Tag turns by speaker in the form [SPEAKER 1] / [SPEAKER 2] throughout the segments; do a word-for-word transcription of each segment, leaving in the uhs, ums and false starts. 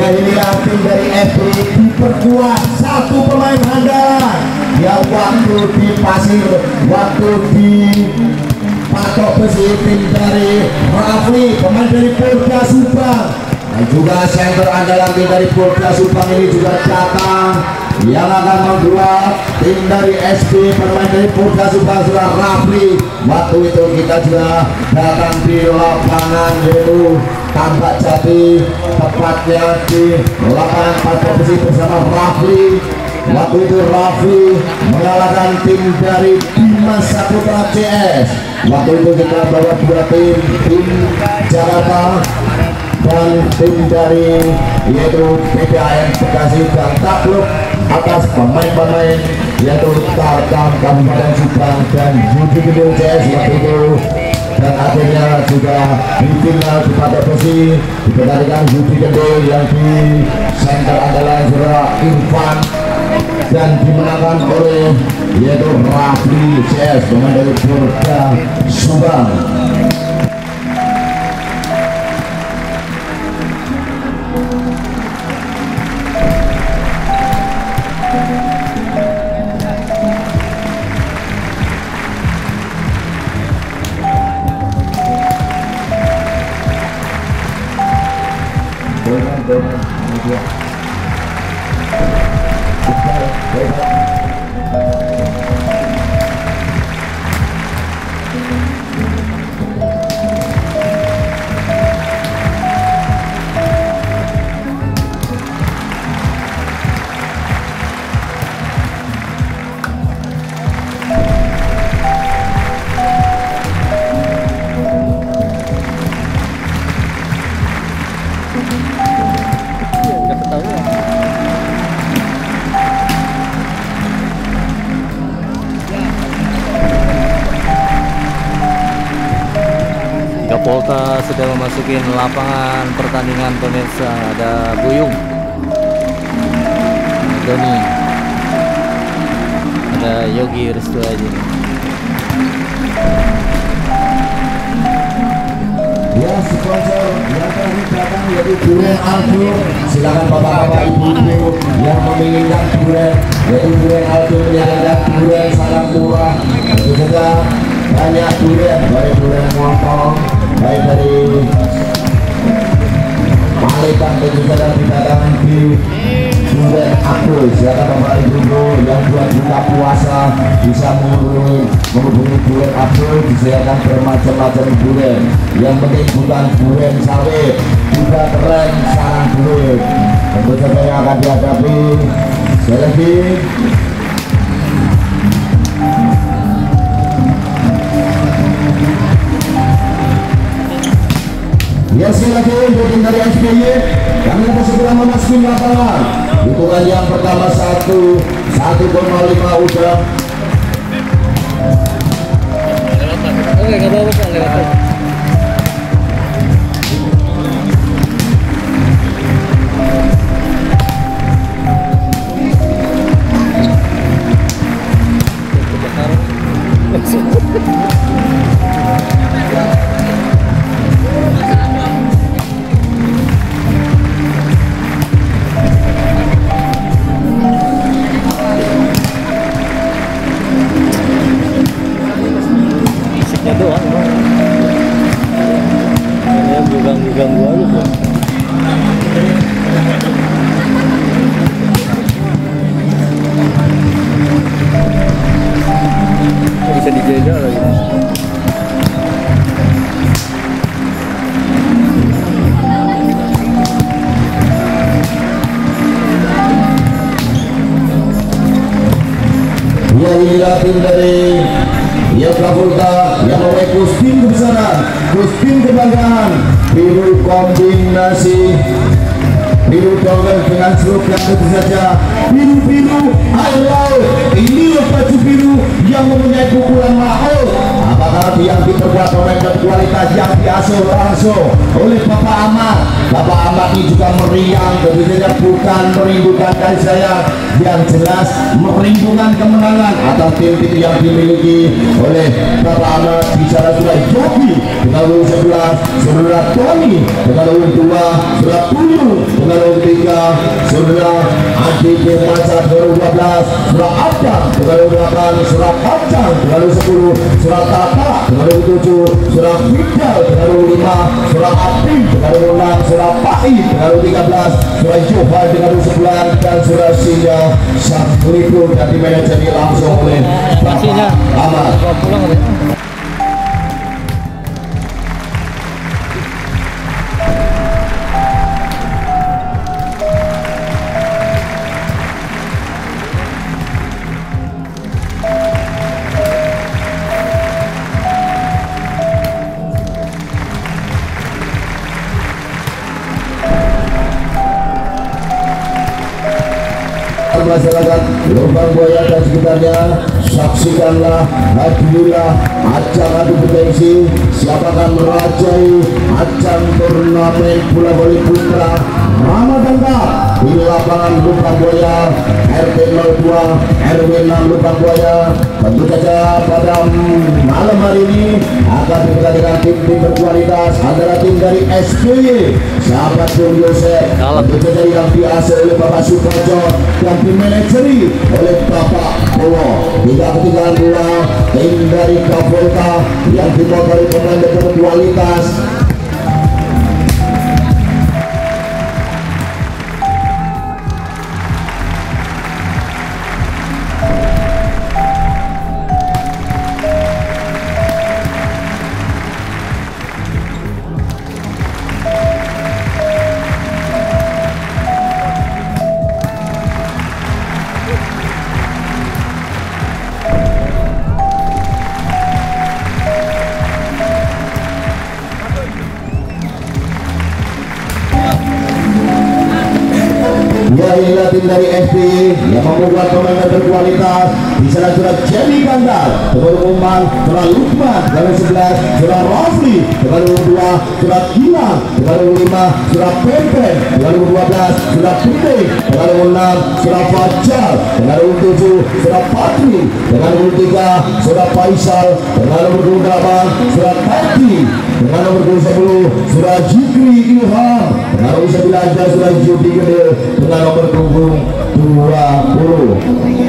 [SPEAKER 1] Ya inilah tim dari F B diperkuat satu pemain andalan yang waktu di pasir, waktu di patok besi, tim dari Rafli, pemain dari Polda Subang, dan juga center andalan tim dari Polda Subang ini juga datang yang akan membuat tim dari S B pemain dari Polda Subang sudah Rafli. Waktu itu kita juga datang di lapangan yaitu Tambak Jati, tepatnya di lapangan patok besi bersama Rafli. Waktu itu Rafli mengalahkan tim dari Dimas Saputra C S. Waktu itu kita bawa dua tim, tim Jakarta dan tim dari yaitu P P A M Bekasi dan takluk atas pemain-pemain yaitu Tarkam Kabupaten Subang dan Yudi Gede C S waktu itu. Dan akhirnya juga di final di patok besi dipertandingkan Yudi Gede yang di center andalan Surah Irfan dan dimenangkan oleh yaitu Rafli C S pemain dari Polda Subang.
[SPEAKER 2] Polta sudah memasuki lapangan pertandingan pemirsa. Ada Buyung, Doni, ada Yogi Restu aja.
[SPEAKER 1] Ya, sponsor yang tadi datang yaitu Duren Aldo. Silakan bapak-bapak ibu-ibu yang menginginkan Duren, yaitu Duren Aldo menyediakan Duren sangat murah. Tentu saja banyak Duren, baik Duren motor, baik dari Malikan dan juga dari datang di Duren Aldo. Silakan bapak ibu yang buat buka puasa bisa menghubungi menghubungi Duren Aldo. Disediakan bermacam-macam Duren. Yang penting bukan Duren sawit, juga keren sarang Duren. Tentu saja yang akan dihadapi sekali lagi ya, sekali lagi untuk tim dari S B Y kami akan segera memasuki lapangan. Hitungan yang pertama satu satu koma lima udah.
[SPEAKER 2] Oke, nggak apa-apa, lewat. Ganggu aja tuh. Bisa dijajah lagi.
[SPEAKER 1] Ya, inilah tim dari Yogyakarta yang memakai kostum kebesaran, kostum kebanggaan, biru kombinasi biru dongeng dengan slogan tentu saja biru-biru I love. Ini baju biru yang mempunyai pukulan mahal. Apakah Hati yang diperbuat pemain berkualitas yang diasuh langsung oleh Bapak Ahmad. Bapak Ahmad ini juga meriang, tentunya bukan merindukan kasih sayang, yang jelas merindukan kemenangan atas tim-tim yang dimiliki oleh Bapak Ahmad. Bicara sudah Joki dengan nomor sebelas, saudara Tony dengan nomor dua, saudara Tuyu dengan nomor tiga, saudara Adi Firmansyah dengan nomor dua belas, saudara Adam dengan nomor delapan, saudara Pacang dengan nomor sepuluh, saudara Tata dengan nomor tujuh, saudara Fidal dengan nomor lima, saudara Abdi dengan nomor enam, saudara Pai dengan nomor tiga belas, saudara Johan dengan nomor sebelas, dan saudara Sinja Syafriku dan dimanajeri langsung oleh Bapak Ahmad. Masyarakat Lubang Buaya dan sekitarnya, saksikanlah, hadirilah ajang adu potensi siapakah merajai ajang turnamen bola voli putra Ramadan Cup di lapangan Lubang Buaya R T nol dua R W enam Lubang Buaya. Tentu saja pada malam hari ini akan dipertandingkan tim-tim berkualitas antara tim dari S P Y sahabat Bung Yosef, tentu saja yang diasuh oleh Bapak Sukojo dan dimanajeri oleh Bapak Bowo. Tidak ketinggalan pula tim dari Kavolta yang dimotori pemain berkualitas. Ya, inilah tim dari S P Y yang membuat pemain berkualitas. Di sana sudah Jenny Gandar, Teguh Umar, sudah Lukman, dengan sebelas, sudah Rafli, dengan nomor dua, sudah Gilang, dengan nomor lima, sudah Pepen, dengan nomor dua belas, sudah Putih, dengan nomor enam, sudah Fajar, dengan nomor tujuh, sudah Patri, dengan nomor tiga, sudah Faisal, dengan nomor dua puluh delapan, sudah Tati, dengan nomor dua puluh sepuluh, sudah Jikri Ilham, dengan nomor sembilan belas, sudah Judi Gede, dengan nomor punggung dua puluh.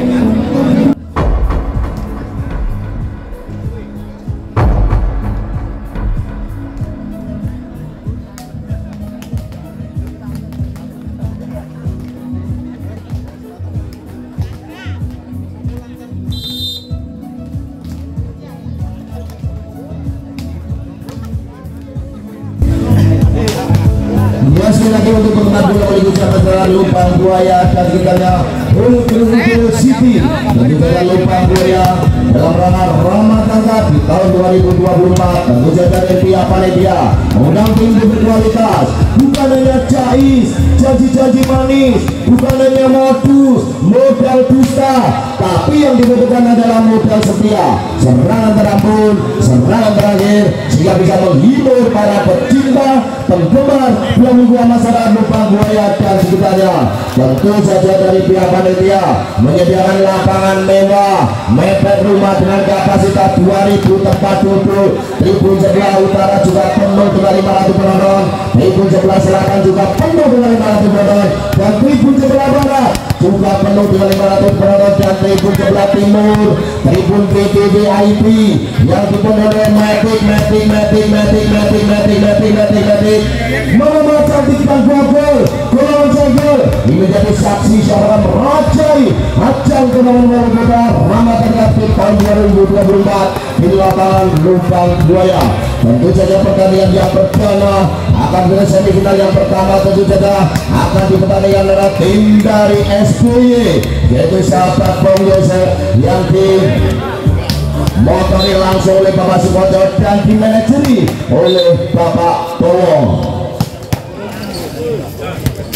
[SPEAKER 1] Sekali lagi untuk penggemar bola voli putra Lubang Buaya dan sekitarnya, Ulul City dan juga Lubang Buaya dalam rangka Ramadan Cup di tahun dua ribu dua puluh empat. Tentu saja dari pihak panitia mengundang tim berkualitas, bukan hanya cais, janji-janji manis, bukan hanya modus, modal dusta, tapi yang dibutuhkan adalah modal setia, serangan terampun, serangan terakhir, sehingga bisa menghibur para pecinta, penggemar bola voli masyarakat Lubang Buaya dan sekitarnya. Tentu saja dari pihak panitia menyediakan lapangan mewah, mepet rumah dengan kapasitas dua ribu tempat duduk. Tribun sebelah utara juga penuh dengan lima ratus penonton, tribun sebelah selatan juga penuh dengan lima ratus penonton, dan tribun sebelah barat juga penuh dengan lima ratus penonton, dan tribun sebelah timur, tribun V V V I P yang dipenuhi oleh Matic, Matic, Matic, Matic, Matic, Matic, Matic, Matic, Matic, Muhammad Cantik dan Gogol, Golongan Segel. Ini menjadi saksi siapa merajai ajang turnamen bola Ramadan Cup tahun dua ribu dua puluh empat di lapangan Lubang Buaya. Tentu saja pertandingan yang perdana akan pada semifinal yang pertama tentu saja akan dipertandingkan oleh tim dari S P Y, yaitu sahabat Bung Yosef yang di motori langsung oleh Bapak Sukojo dan dimanajeri oleh Bapak Bowo.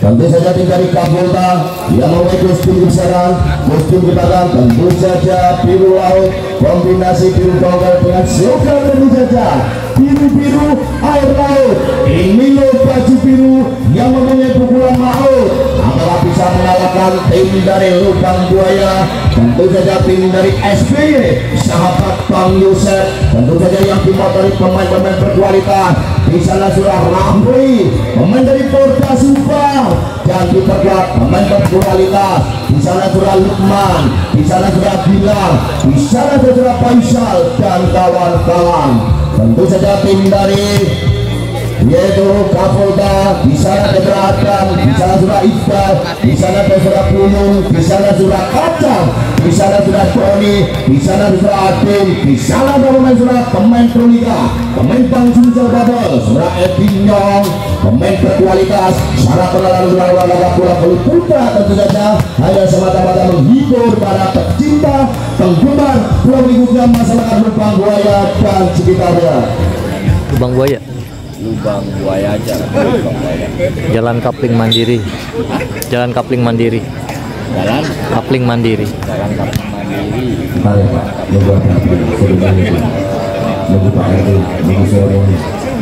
[SPEAKER 1] Tentu saja tim dari Kapolda yang memakai kostum kebesaran, kostum kebagan, tentu saja biru laut, kombinasi biru tongkol dengan slogan tentu saja biru-biru air laut. Ini loh baju biru yang mempunyai pukulan maut. Apakah bisa mengalahkan tim dari Lubang Buaya? Tentu saja tim dari S B Y, sahabat Bang Yosef. Tentu saja yang dimotori pemain-pemain berkualitas. Di sana sudah Ramli, pemain dari Porda Subang, dan diperkuat pemain berkualitas. Di sana sudah Lukman, di sana sudah Bilang, di sana sudah Faisal dan kawan-kawan. Tentu saja tim dari yaitu Kapolda, di sana ada Adam, di sana sudah Iqbal, di sana sudah Pulung, di sana sudah Kacang, di sana sudah Tony, di sana sudah Adin, di sana ada pemain sudah pemain Prolika, pemain Bang Sunjal Babel, sudah Edinong, pemain berkualitas. Syarat pengenalan sudah olahraga bola voli putra tentu saja hanya semata-mata menghibur para pecinta penggemar bola voli putra masyarakat Lubang Buaya dan sekitarnya.
[SPEAKER 2] Lubang Buaya.
[SPEAKER 3] Lubang Buaya aja, Lubang Buaya.
[SPEAKER 2] Jalan Kapling Mandiri. Jalan Kapling Mandiri.
[SPEAKER 3] Jalan
[SPEAKER 2] Kapling Mandiri.
[SPEAKER 3] Jalan Kapling Mandiri.
[SPEAKER 1] Mari Pak, nunggu apa? Sudah itu. Nunggu Pak R T, nunggu seremoni.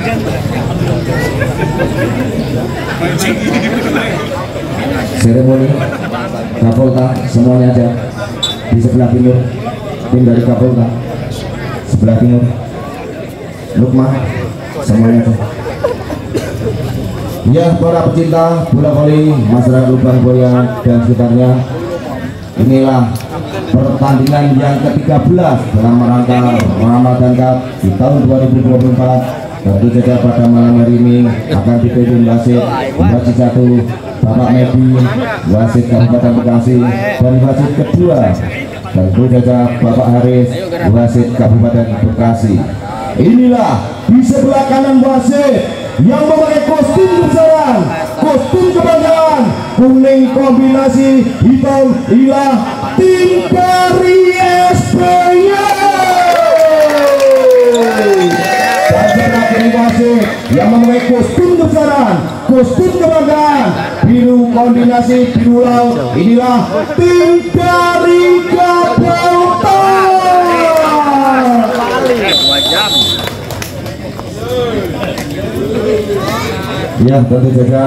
[SPEAKER 1] Seremoni Kapolda semuanya aja di sebelah timur. Tim dari Kapolda sebelah timur. Lukman semuanya aja. Ya, para pecinta bola voli masyarakat Lubang Buaya dan sekitarnya, inilah pertandingan yang ke tiga belas dalam rangka Ramadan Cup di tahun dua ribu dua puluh empat. Tentu saja pada malam hari ini akan dipimpin wasit wasit satu Bapak Medi, wasit Kabupaten Bekasi, dan wasit kedua tentu saja Bapak Haris, wasit Kabupaten Bekasi. Inilah di sebelah kanan wasit yang memakai kostum besaran, kostum kebanggaan kuning kombinasi hitam ilah tim dari S B Y. Dan sebelah kiri wasit yang memakai kostum besaran, kostum kebanggaan biru kombinasi biru laut, inilah tim dari Kapolda. Ya, tentu saja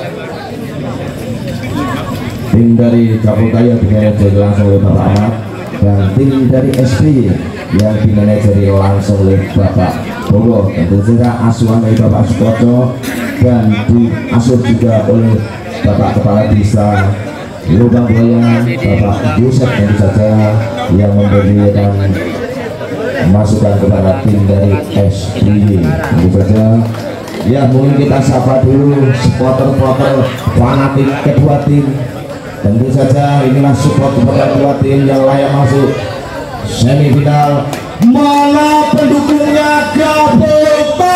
[SPEAKER 1] tim dari Kapolda yang dimanajeri langsung oleh Bapak Ahmad, dan tim dari S B Y yang dimanajeri langsung oleh Bapak Bowo. Tentu saja asuhan dari Bapak Sukoco dan diasuh juga oleh Bapak Kepala Desa Lubang Buaya, Bapak Yusuf, tentu saja yang memberikan masukan kepada tim dari S B Y. Tentu saja ya, mungkin kita sapa dulu supporter-supporter fanatik kedua tim. Tentu saja inilah support kepada kedua tim yang layak masuk semifinal. Mana pendukungnya Kapolda?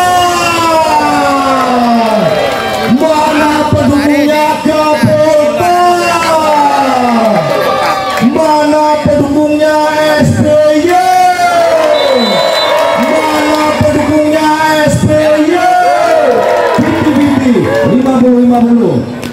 [SPEAKER 1] Mana pendukungnya Kapolda? Mana pendukungnya S B Y? Mana pendukungnya S B Y? lima puluh lima puluh.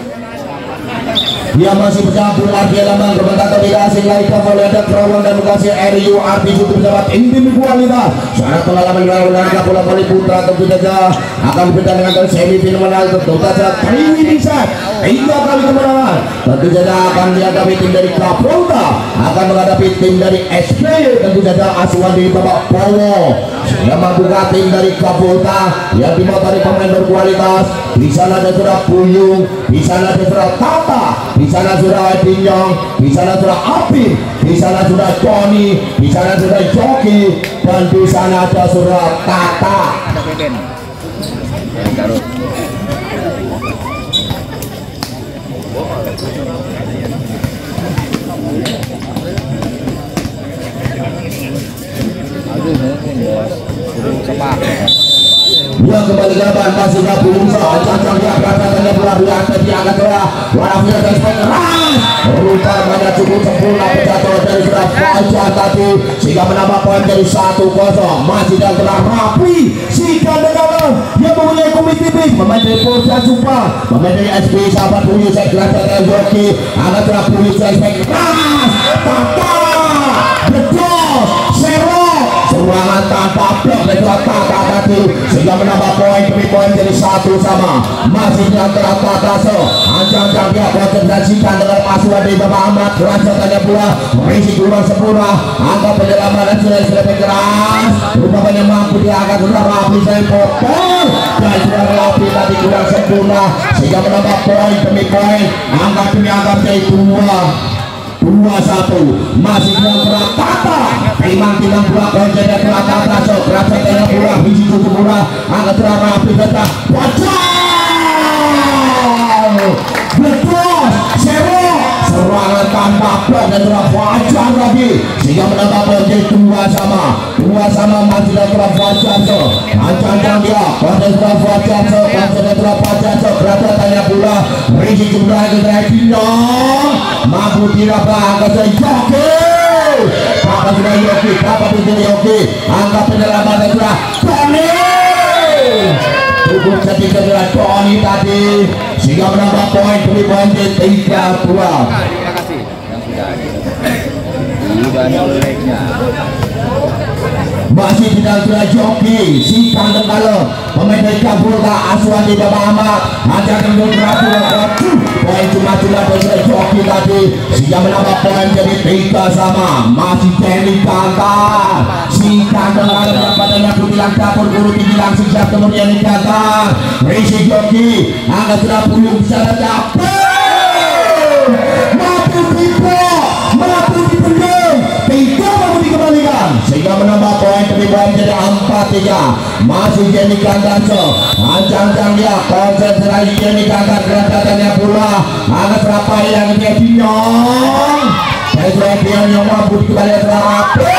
[SPEAKER 1] Dia masih bercampur lagi lambang berbentak tidak asing lagi Kapolda Kerawang dan Bekasi R U R T cukup mendapat intim kualitas. Syarat pengalaman dan Kapolda Voli Putra tentu saja akan berjalan dengan semifinal. Tentu saja Triwini Set tiga kali kemenangan. Tentu saja akan dihadapi tim dari Kapolda, akan menghadapi tim dari S B Y. Tentu saja asuhan dari Bapak Bowo yang membuka tim dari Kapolda yang dimotori pemain berkualitas. Di sana ada sudah Buyung, di sana ada sudah Tata, di sana sudah Edinong, di sana sudah Apin, di sana sudah Tony, di sana sudah Joki, dan di sana ada sudah Tata. Ya, kembali ke depan masih nggak bisa, cancang dia berada di bola di atas di atas bola, warna dan spek keras. rupanya cukup sempurna penjatuhan dari sudah Fajar tadi sehingga menambah poin dari satu kosong. Masih dan telah rapi si Kandegala yang mempunyai komit tipis pemain dari Polda Supa, pemain dari S B sahabat Puyu saya gerak joki akan telah Puyu saya keras Tata betul serok serangan tanpa blok dari Tata tadi sehingga menambah poin demi poin jadi satu sama. Masih di antara Tata so ancang-ancang dia konsentrasikan dengan pasukan dari Bapak Ahmad kelancarannya pula berisi kurang sempurna angka penyelaman dan sudah lebih keras rupanya mampu dia akan sudah rapi saya potong dan sudah rapi tadi kurang sempurna sehingga menambah poin demi poin angka demi angka jadi dua dua satu. Masih dalam berat Tata timang timang pula konsentrasi berat Tata so kelancarannya pula biji cukup pula angka sudah rapi tetap wajah betul serok serangan tanpa blok dan telah Fajar lagi sehingga menambah poin dua sama dua sama. Masih dan telah Fajar so ancang-ancang dia konten telah Fajar so konten telah Fajar so kerabatannya pula berisi jumlah generasi dong mampu tidak bangga saya joki apa sudah Yoki apa sudah Yoki angka penyelamatan sudah Tony cukup ketika adalah Tony tadi sehingga menambah poin demi poin di tiga dua.
[SPEAKER 3] Terima kasih yang sudah sudah noleknya.
[SPEAKER 1] Masih tidak sudah joki si Kandegala pemain dari Kabulka asuhan di Bapak Ahmad ada kendor beratur poin cuma-cuma dari joki tadi sehingga menambah poin jadi tiga sama. Masih Jenny Kantar si Kandegala yang badannya kutilang dapur guru dibilang siap kemudian dikantar berisi joki angka sudah puyuh secara dapur mampu tipe mampu dipendung tiga mampu dikembalikan sehingga menambah poin demi poin jadi empat tiga. Masih Jenny Kandanso ancang-ancang dia konsentrasi Jenny Kandan kerajatannya pula angkat berapa yang dia binyong dan sudah binyong mampu dikembalikan terapi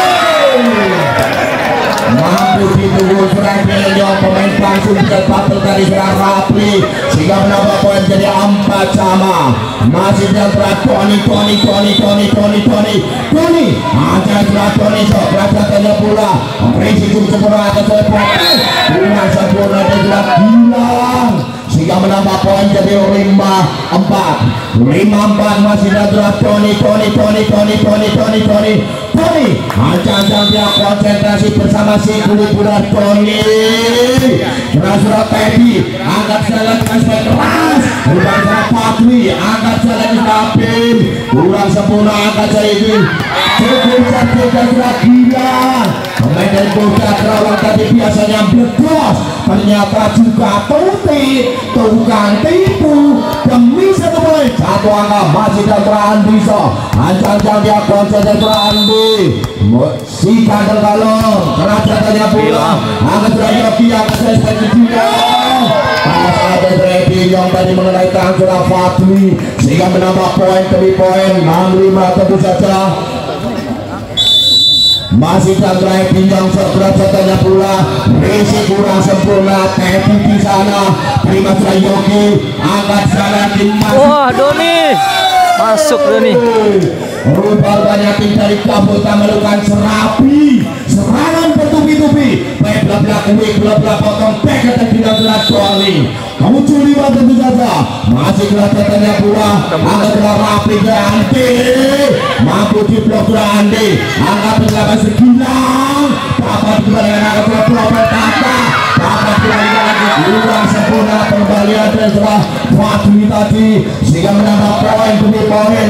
[SPEAKER 1] mampu ditunggu sudah binyong pemain langsung dan battle dari sudah rapi sehingga menambah poin jadi empat sama. Masih dan berat Tony Tony Tony Tony Tony Tony Tony aja sudah Tony so kerajatannya pula berisi cukup sempurna atas oleh poin kurang sempurna dan sudah hilang sehingga menambah poin jadi lima empat lima empat. Masih dan berat Tony Tony Tony Tony Tony Tony Tony Tony ancang-ancang dia konsentrasi bersama si kulit budak Tony keras sudah Teddy angkat jalan dengan keras bukan sudah Patri angkat jalan Napim kurang sempurna angkat jalan ini cukup cantik dan sudah gila pemain dari Polda Kerawang tadi biasanya blegos ternyata juga tuti tukang tipu demi satu poin satu angka. Masih dan Andi so ancang-ancang dia konsentrasi Andi si Kandegala kerajatannya pula angkat sudah Yogi angkat jalan seperti juga pas ada ready yang tadi mengenai tangan sudah Fatwi sehingga menambah poin demi poin enam lima tentu saja. Masih dan ready yang kerajatannya pula berisi kurang sempurna Teddy di sana terima sudah Yogi angkat jalan di
[SPEAKER 2] Wah Doni masuk Doni
[SPEAKER 1] rupanya tim dari Kabulka melakukan serapi serangan bertubi-tubi baik belak-belak kuih belak-belak potong back attack tidak jelas Tony kamu curi banget tentu saja. Masih kelihatannya pula angkat telah rapi ke Andi mampu di blok sudah Andi angkat penjelasan segilang dapat kembalikan angkat telah blok Tata dapat kembalikan lagi kurang sempurna kembalian dan setelah Fatwi tadi sehingga menambah poin demi poin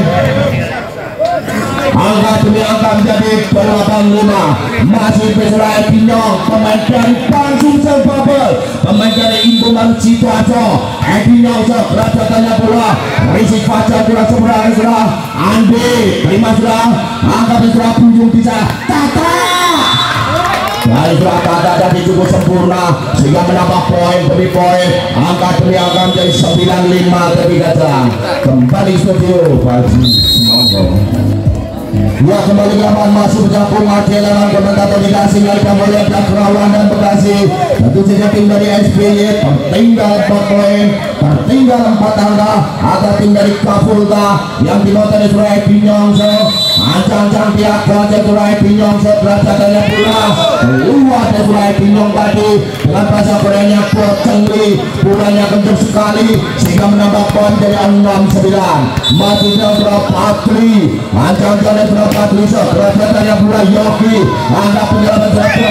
[SPEAKER 1] angka demi angka menjadi delapan lima. Masih Israel Binyong pemain dari Tanjung Selbabel pemain dari Ibu Marcito Aco Binyong kerajatannya pula Rizky Fajar kurang seberang sudah Andi terima sudah angka sudah Bujung bisa Tata dari sudah Tata jadi cukup sempurna sehingga menambah poin demi poin angka demi angka menjadi sembilan lima. Tapi kata kembali studio Pak Monggo. Ya kembali lawan masuk bergabung Aceh lawan komentator dikasih Alika Mulya Kerawan dan Bekasi. Tentu saja tim dari S B Y tertinggal empat poin, tertinggal empat angka agar tim dari Kapolda yang dimotong oleh Surai Pinyongso. Ancang-ancang pihak Raja Surai Pinyongso beracakannya pula keluar dari Surai Pinyong tadi dengan bahasa Koreanya kuat cengli, pulanya kencang sekali sehingga menambah poin dari enam sembilan. Masih dalam berapa Patri, ancang-ancang dari berapa Patri so beracakannya pula Yogi. Anda penyelamat berapa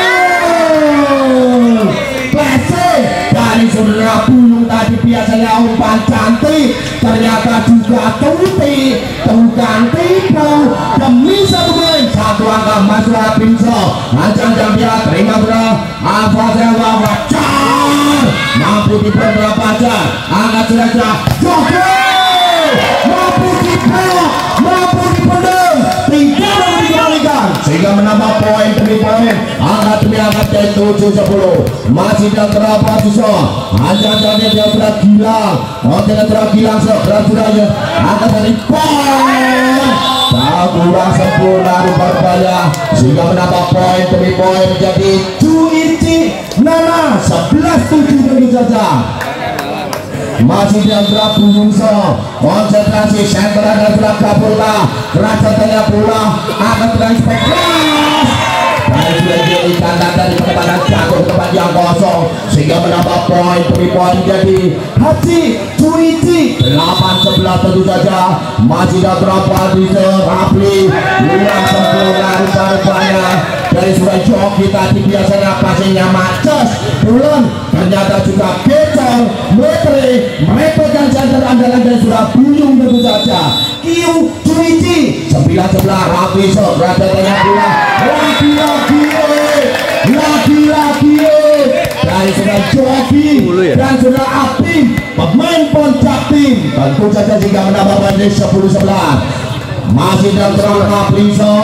[SPEAKER 1] Blessing dari saudara Puyung tadi biasanya umpan cantik, ternyata juga tuti tukang tipu demi satu poin satu angka masuk Pinso. Ancang-ancang dia terima bro Alfa Sewa wajar mampu diperberapa aja angkat sudah Jokowi mampu diperberapa mampu dipendam tidak mau dikembalikan sehingga menambah poin demi poin angkat demi angkat dari tujuh sepuluh. Masih dalam berapa susah ancang-ancangnya dia sudah gilang hotelnya sudah gilang seberat-beratnya angkat dari poin tak kurang sempurna rupanya sehingga menambah poin demi poin menjadi Juichi Nana sebelas tujuh tentu saja. Masih dalam gerak Bungso konsentrasi center adalah gerak Kapolda kerajatannya pula akan transpektas dan sudah diikan dari penempatan jatuh ke tempat yang kosong sehingga menambah poin demi poin jadi Haji Juichi delapan sebelas tentu saja. Masih dalam berapa di Rapli luar sempurna rupa-rupanya dari surat joki tadi biasanya passingnya macet bulan ternyata juga gecor metre merepotkan center andalan dari surat Buyung tentu saja. Kiu Juichi sembilan sebelas Rapli so kerajatannya pula lagi-lagi lagi-lagi dari sudah joki dan sudah Apim pemain puncak tim tentu saja jika menambah banding sepuluh sebelas. Masih dalam terang Rapliso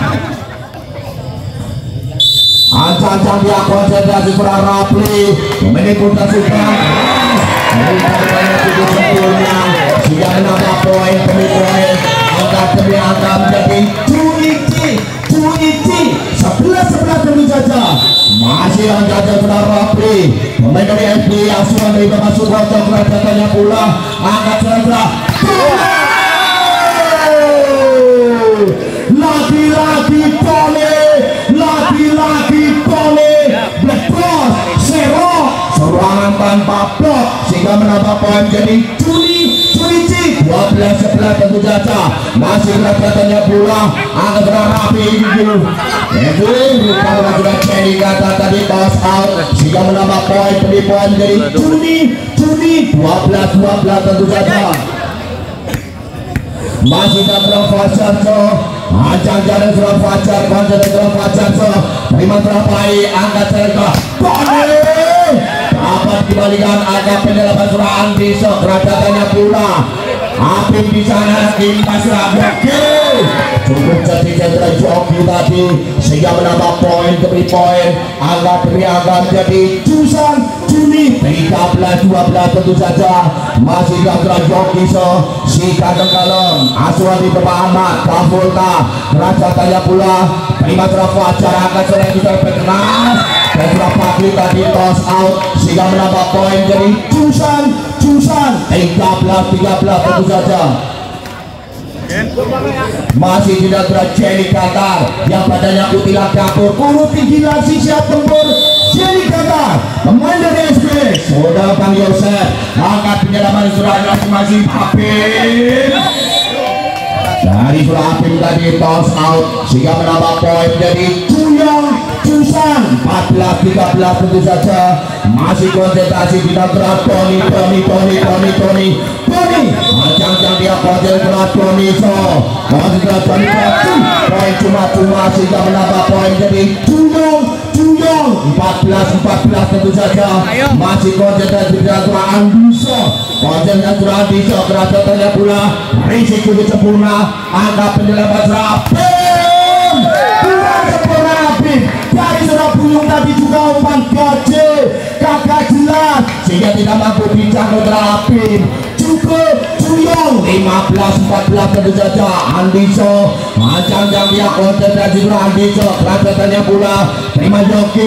[SPEAKER 1] ancang-ancang dia konsentrasi kurang Rapli menikutan suka sehingga menambah poin demi poin angka demi angka menjadi Juichi Juichi sebelas sebelas tentu saja. Masih angka kurang Rapli pemain dari F D asuhan dari Bapak Sukoto kerajatannya pula angkat serasa lagi-lagi Tony lagi-lagi Tony Black Cross Zero serangan tanpa blok sehingga menambah poin jadi Juni Juichi dua belas sebelas tentu saja. Masih kerajatannya pula angkat rapi gitu itu rupa sudah jadi kata tadi toss out sehingga menambah poin demi poin jadi Juni Juni dua belas dua belas tentu saja. Masih dalam Fajar so ancang jalan surat Fajar konsen dalam Fajar so terima terapai angkat serta boleh dapat dikembalikan angka pendalaman surah Andi so kerajatannya pula Apim di sana impas oke cukup jadi cedera joki tadi sehingga menambah poin demi poin angka demi angka menjadi Jusan Juni tiga belas dua belas tentu saja. Masih dalam joki so si kandang kalem asuhan di Bapak Ahmad Kapolda kerajatannya pula terima serap Fajar angkat serang bisa berkenas dan serap pagi tadi toss out sehingga menambah poin jadi Jusan Jusan tiga belas tiga belas tentu saja. Masih tidak terjadi Qatar yang badannya kutilan dapur kulit tinggi langsing siap tempur Jenny Qatar pemain dari S B saudara Bang Yosef angkat penyelaman surah masing-masing Apim dari surah Apim tadi toss out sehingga menambah poin jadi Juyong Jusan empat belas tiga belas tentu saja. Masih konsentrasi tidak berat Tony Tony Tony Tony Tony Tony macam-macam dia konsen berat Tony so konsentrasi Tony poin cuma-cuma sehingga menambah poin jadi Juyong Juyong empat belas empat belas tentu saja. Masih konsentrasi tidak berat Andiso konsentrasi berat Andiso kerajatannya pula risiko sempurna angka penyelamat Rapim kurang sempurna Rapim dari surah Buyung tadi juga umpan gaje kagak jelas sehingga tidak mampu bincang kontra Rapim cukup Juyong lima belas empat belas tentu saja Andiso macam-macam dia konsentrasi Andiso kerajatannya pula terima joki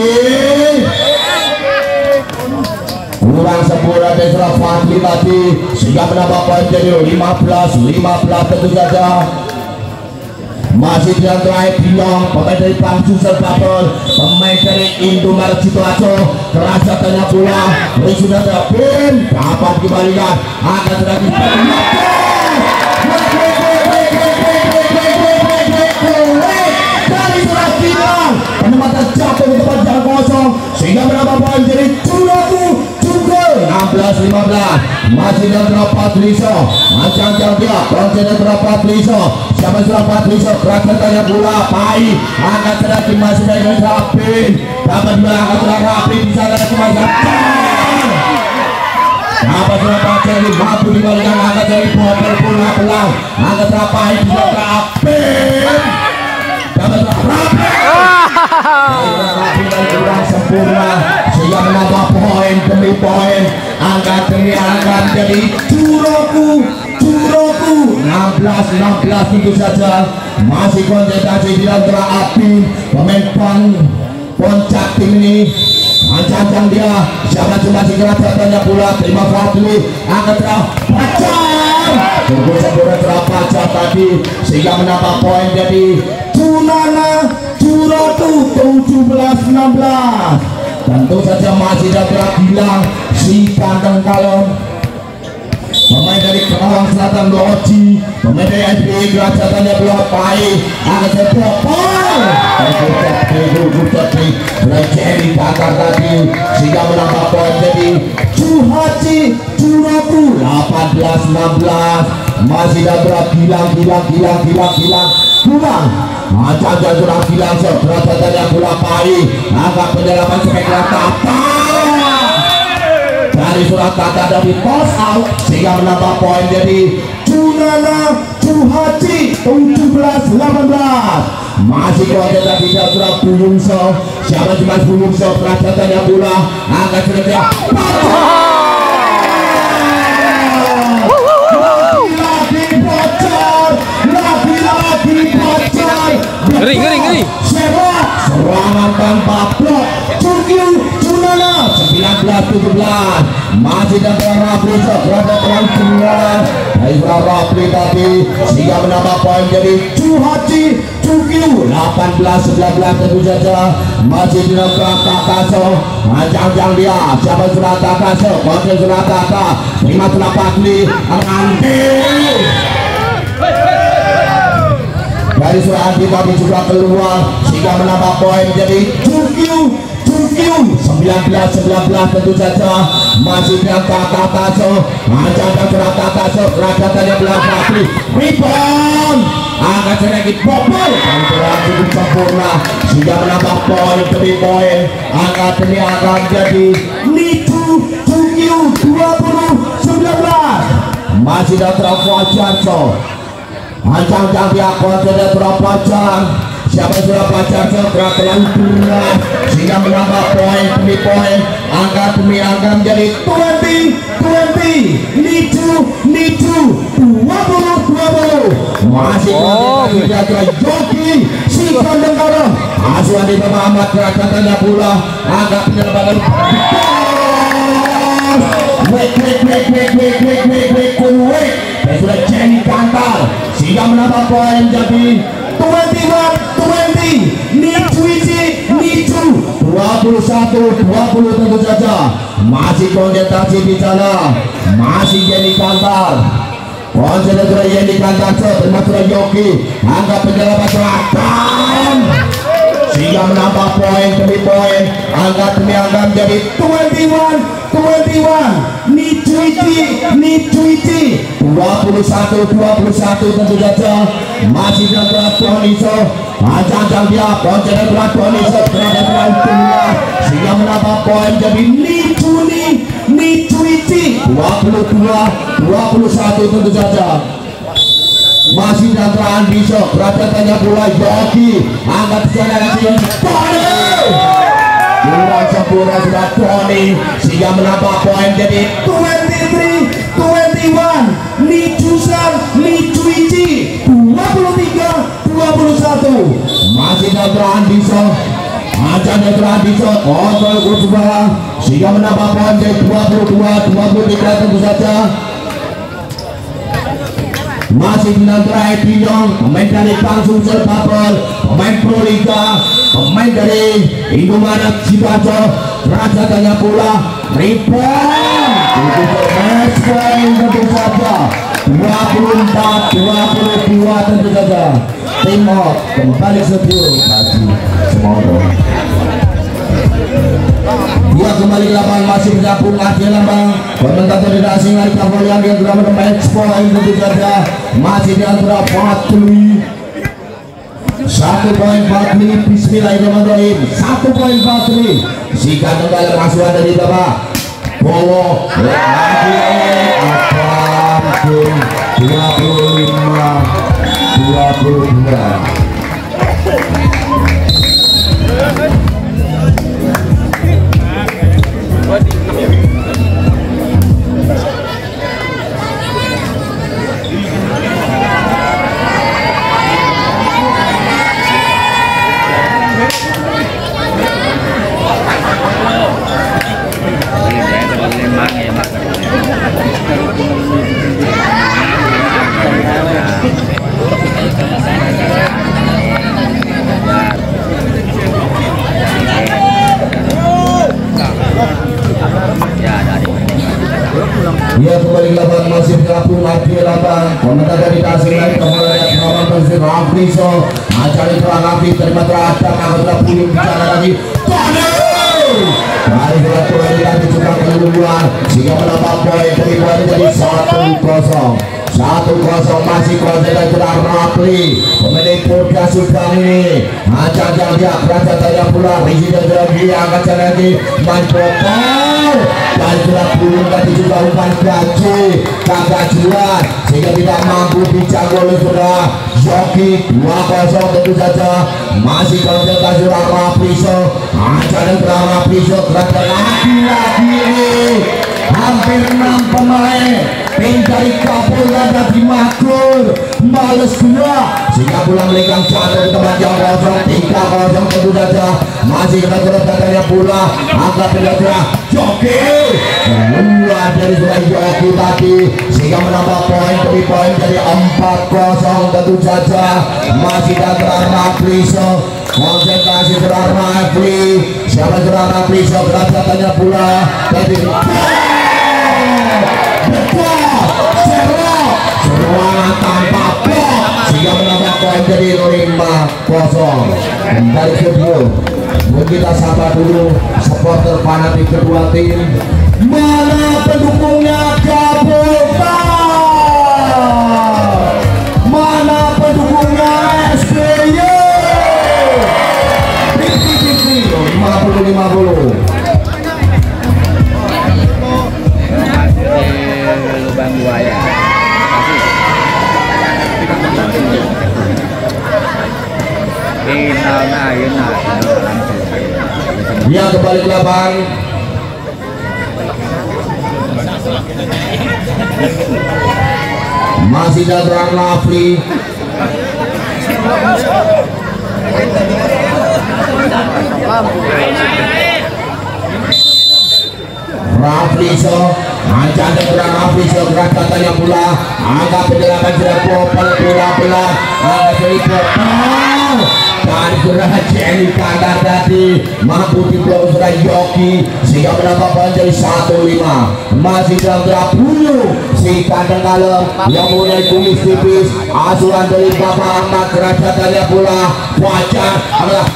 [SPEAKER 1] kurang sempurna dari Fadli tadi sehingga menambah poin jadi lima belas lima belas tentu saja. Masih dalam terakhir Biong, pemain dari Bangsu Serbatol, pemain dari Indomaret Sidoarjo, kerajatannya pula sudah terpin dapat kembalikan akan lagi dari surat Biong penempatan jatuh di tempat jalan kosong sehingga menambah poin jadi Curaku enam belas lima belas. Masih dalam rapat Liso macam-macam dia konsen rapat Liso siapa sudah Liso kerajatannya pula Pai angkat sedang masih dari Rapi dapat berangkat sudah Rapi bisa dari masyarakat dapat sudah pakai di mampu dibalikan angkat dari botol pula pelang angkat Rapai bisa Rapi dapat Rapi Rapi dan kurang sempurna sehingga menambah poin demi poin angkat demi angkat jadi Curoku Curoku enam belas enam belas tentu saja masih konsentrasi di antara api pemain Pon Poncak tim ini ancang-ancang dia siapa cuma si kerajatannya pula terima Fadli angkat pacar tunggu sempurna terap pacar tadi sehingga menambah poin jadi Cunana Curoku tujuh belas enam belas. Tentu saja masih dapat bilang si kandang kalon pemain dari Kerawang Selatan Loji pemain dari S B I kerajatannya belum baik akan terpopol tergugat-gugat Rejeri bakar tadi sehingga menambah poin jadi Cuhaci Curaku delapan belas enam belas masih dapat bilang bilang bilang bilang bilang bilang macam jatuh bilang kerajatannya pula baik agak pendalaman spektakuler tata dari surat kata dari post out sehingga menambah poin jadi Cunana Cuhaci tujuh belas delapan belas masih konsentrasi di surat Buyungso siapa cuma Buyungso kerajatannya pula agak sedikit lagi bocor lagi-lagi bocor
[SPEAKER 2] Ngeri, ngeri, ngeri.
[SPEAKER 1] Serangan tanpa blok Cukyu Cunana sembilan belas tujuh belas masih dalam Rapli berada terang sembilan dari Rapli tadi sehingga menambah poin jadi Cuhaci Cukyu delapan belas sembilan belas tentu saja masih di dalam Takaso macam-macam dia siapa surat Takaso konten surat Taka terima surat Fadli Andi dari surat Andi tadi juga keluar sehingga menambah poin jadi Cukyu Cukyu sembilan belas sembilan belas tentu saja masih dengan Tata Taso macam-macam surat Takaso kerajatannya belah Fadli rebound angkat sedikit bobol dan kurang cukup sempurna sehingga menambah poin demi poin angkat demi angkat jadi Nicu Cukyu dua puluh sembilan belas masih dalam Fajarso ancang-ancang dia konten berapa jam siapa sudah pacar segera terlalu berat sehingga menambah poin demi poin angka demi angka menjadi dua puluh dua puluh Nicu Nicu dua puluh dua puluh masih konten tidak Joki si kandang karang asuhan di Muhammad kerajatannya pula angka penyelenggaraan wait wait wait wait wait wait wait wait wait dan sudah jadi kantor sehingga menambah poin jadi dua puluh dua puluh Nicu Nicu dua puluh satu dua puluh tentu saja masih konsentrasi di sana masih jadi kantor konsentrasi jadi kantor termasuk Yogi anggap penjelasan selatan sehingga menambah poin demi poin angka demi angka menjadi dua puluh satu dua puluh satu Nicuiti Nicuiti dua puluh satu dua puluh satu tentu saja masih dalam Toniso ancang-ancang dia konsen dalam Toniso berada dalam dunia sehingga menambah poin jadi Nicuni Nicuiti dua puluh dua dua puluh satu tentu saja masih dalam Andiso kerajatannya pula Yogi angkat sana lagi kurang sempurna sudah Tony sehingga menambah poin jadi dua puluh tiga dua puluh satu Nicusan satu masih Dr. Andison. Acan Dr. Andison kontrol Kusuba sehingga menambah poin jadi dua puluh dua dua puluh tiga tentu saja. Masih dengan Edi Yong, pemain dari Bang Sumsel Babel, pemain Pro Liga, pemain dari Indomaret Sidoarjo. Raja pula rebound untuk match point tentu saja dua puluh empat dua puluh dua tentu saja. Tim out kembali setuju Haji Semoro. Dia kembali ke lapangan masih bergabung Adil Lambang. Komentator tidak asing lagi Kavalian yang telah match point tentu saja masih di antara Fatli. Satu poin Fatli, Bismillahirrahmanirrahim. Satu poin Fatli. Si kandung dalam masukan dari Bapak Bowo lagi apa dua puluh lima dua puluh dua. Dia kembali ke lapangan masih bergabung Adil Lambang. Komentar dari Tasik lagi kembali ke lapangan bersih Rafli So. Mencari terang Rafli terima terhadap angkat puluh bicara lagi. Dari kelaturan lagi juga keluar sehingga menambah poin dari poin jadi satu kosong. Satu kosong masih konsen dan terang Rafli. Pemilik Polda Sultan ini acan yang dia kerja tanya pula Rizi dan lagi angkat lagi main popol. Dan sudah puluh tadi juga umpan gaji kagak jelas sehingga tidak mampu dijago oleh sudah Yogi dua kosong tentu saja masih konsentrasi Rafli So. Acara Rafli So kerja lagi-lagi ini hampir enam pemain tim dari Kapolda dari Makur males dua sehingga pulang melenggang jatuh ke tempat yang kosong tiga kosong tentu saja masih kita terus pula angkat penjara Yogi keluar dari sudah Yogi tadi sehingga menambah poin dari poin dari empat kosong tentu saja masih datang Rafli So. Konsentrasi Gerard Rafli siapa Gerard Rafli So tanya pula tadi serangan tanpa blok sehingga menambah poin jadi lima kosong dari kedua. Kita sabar dulu supporter fanatik kedua tim. Mana pendukungnya Kapolda? Mana pendukungnya S B Y? lima puluh lima puluh.
[SPEAKER 3] Lubang buaya.
[SPEAKER 1] Dia kembali ke lapangan. Masih datang Rafli. Rafli So ancam dengan Rafli So gerak katanya pula angkat penjelasan sudah popel pula-pula angkat dari popel dan sudah Jenny Kandar tadi mampu diblok sudah Yogi sehingga menambah poin jadi satu lima masih dalam gerak bulu si kandang kalem yang mulai kumis tipis asuhan dari Bapak Ahmad gerak katanya pula wajah adalah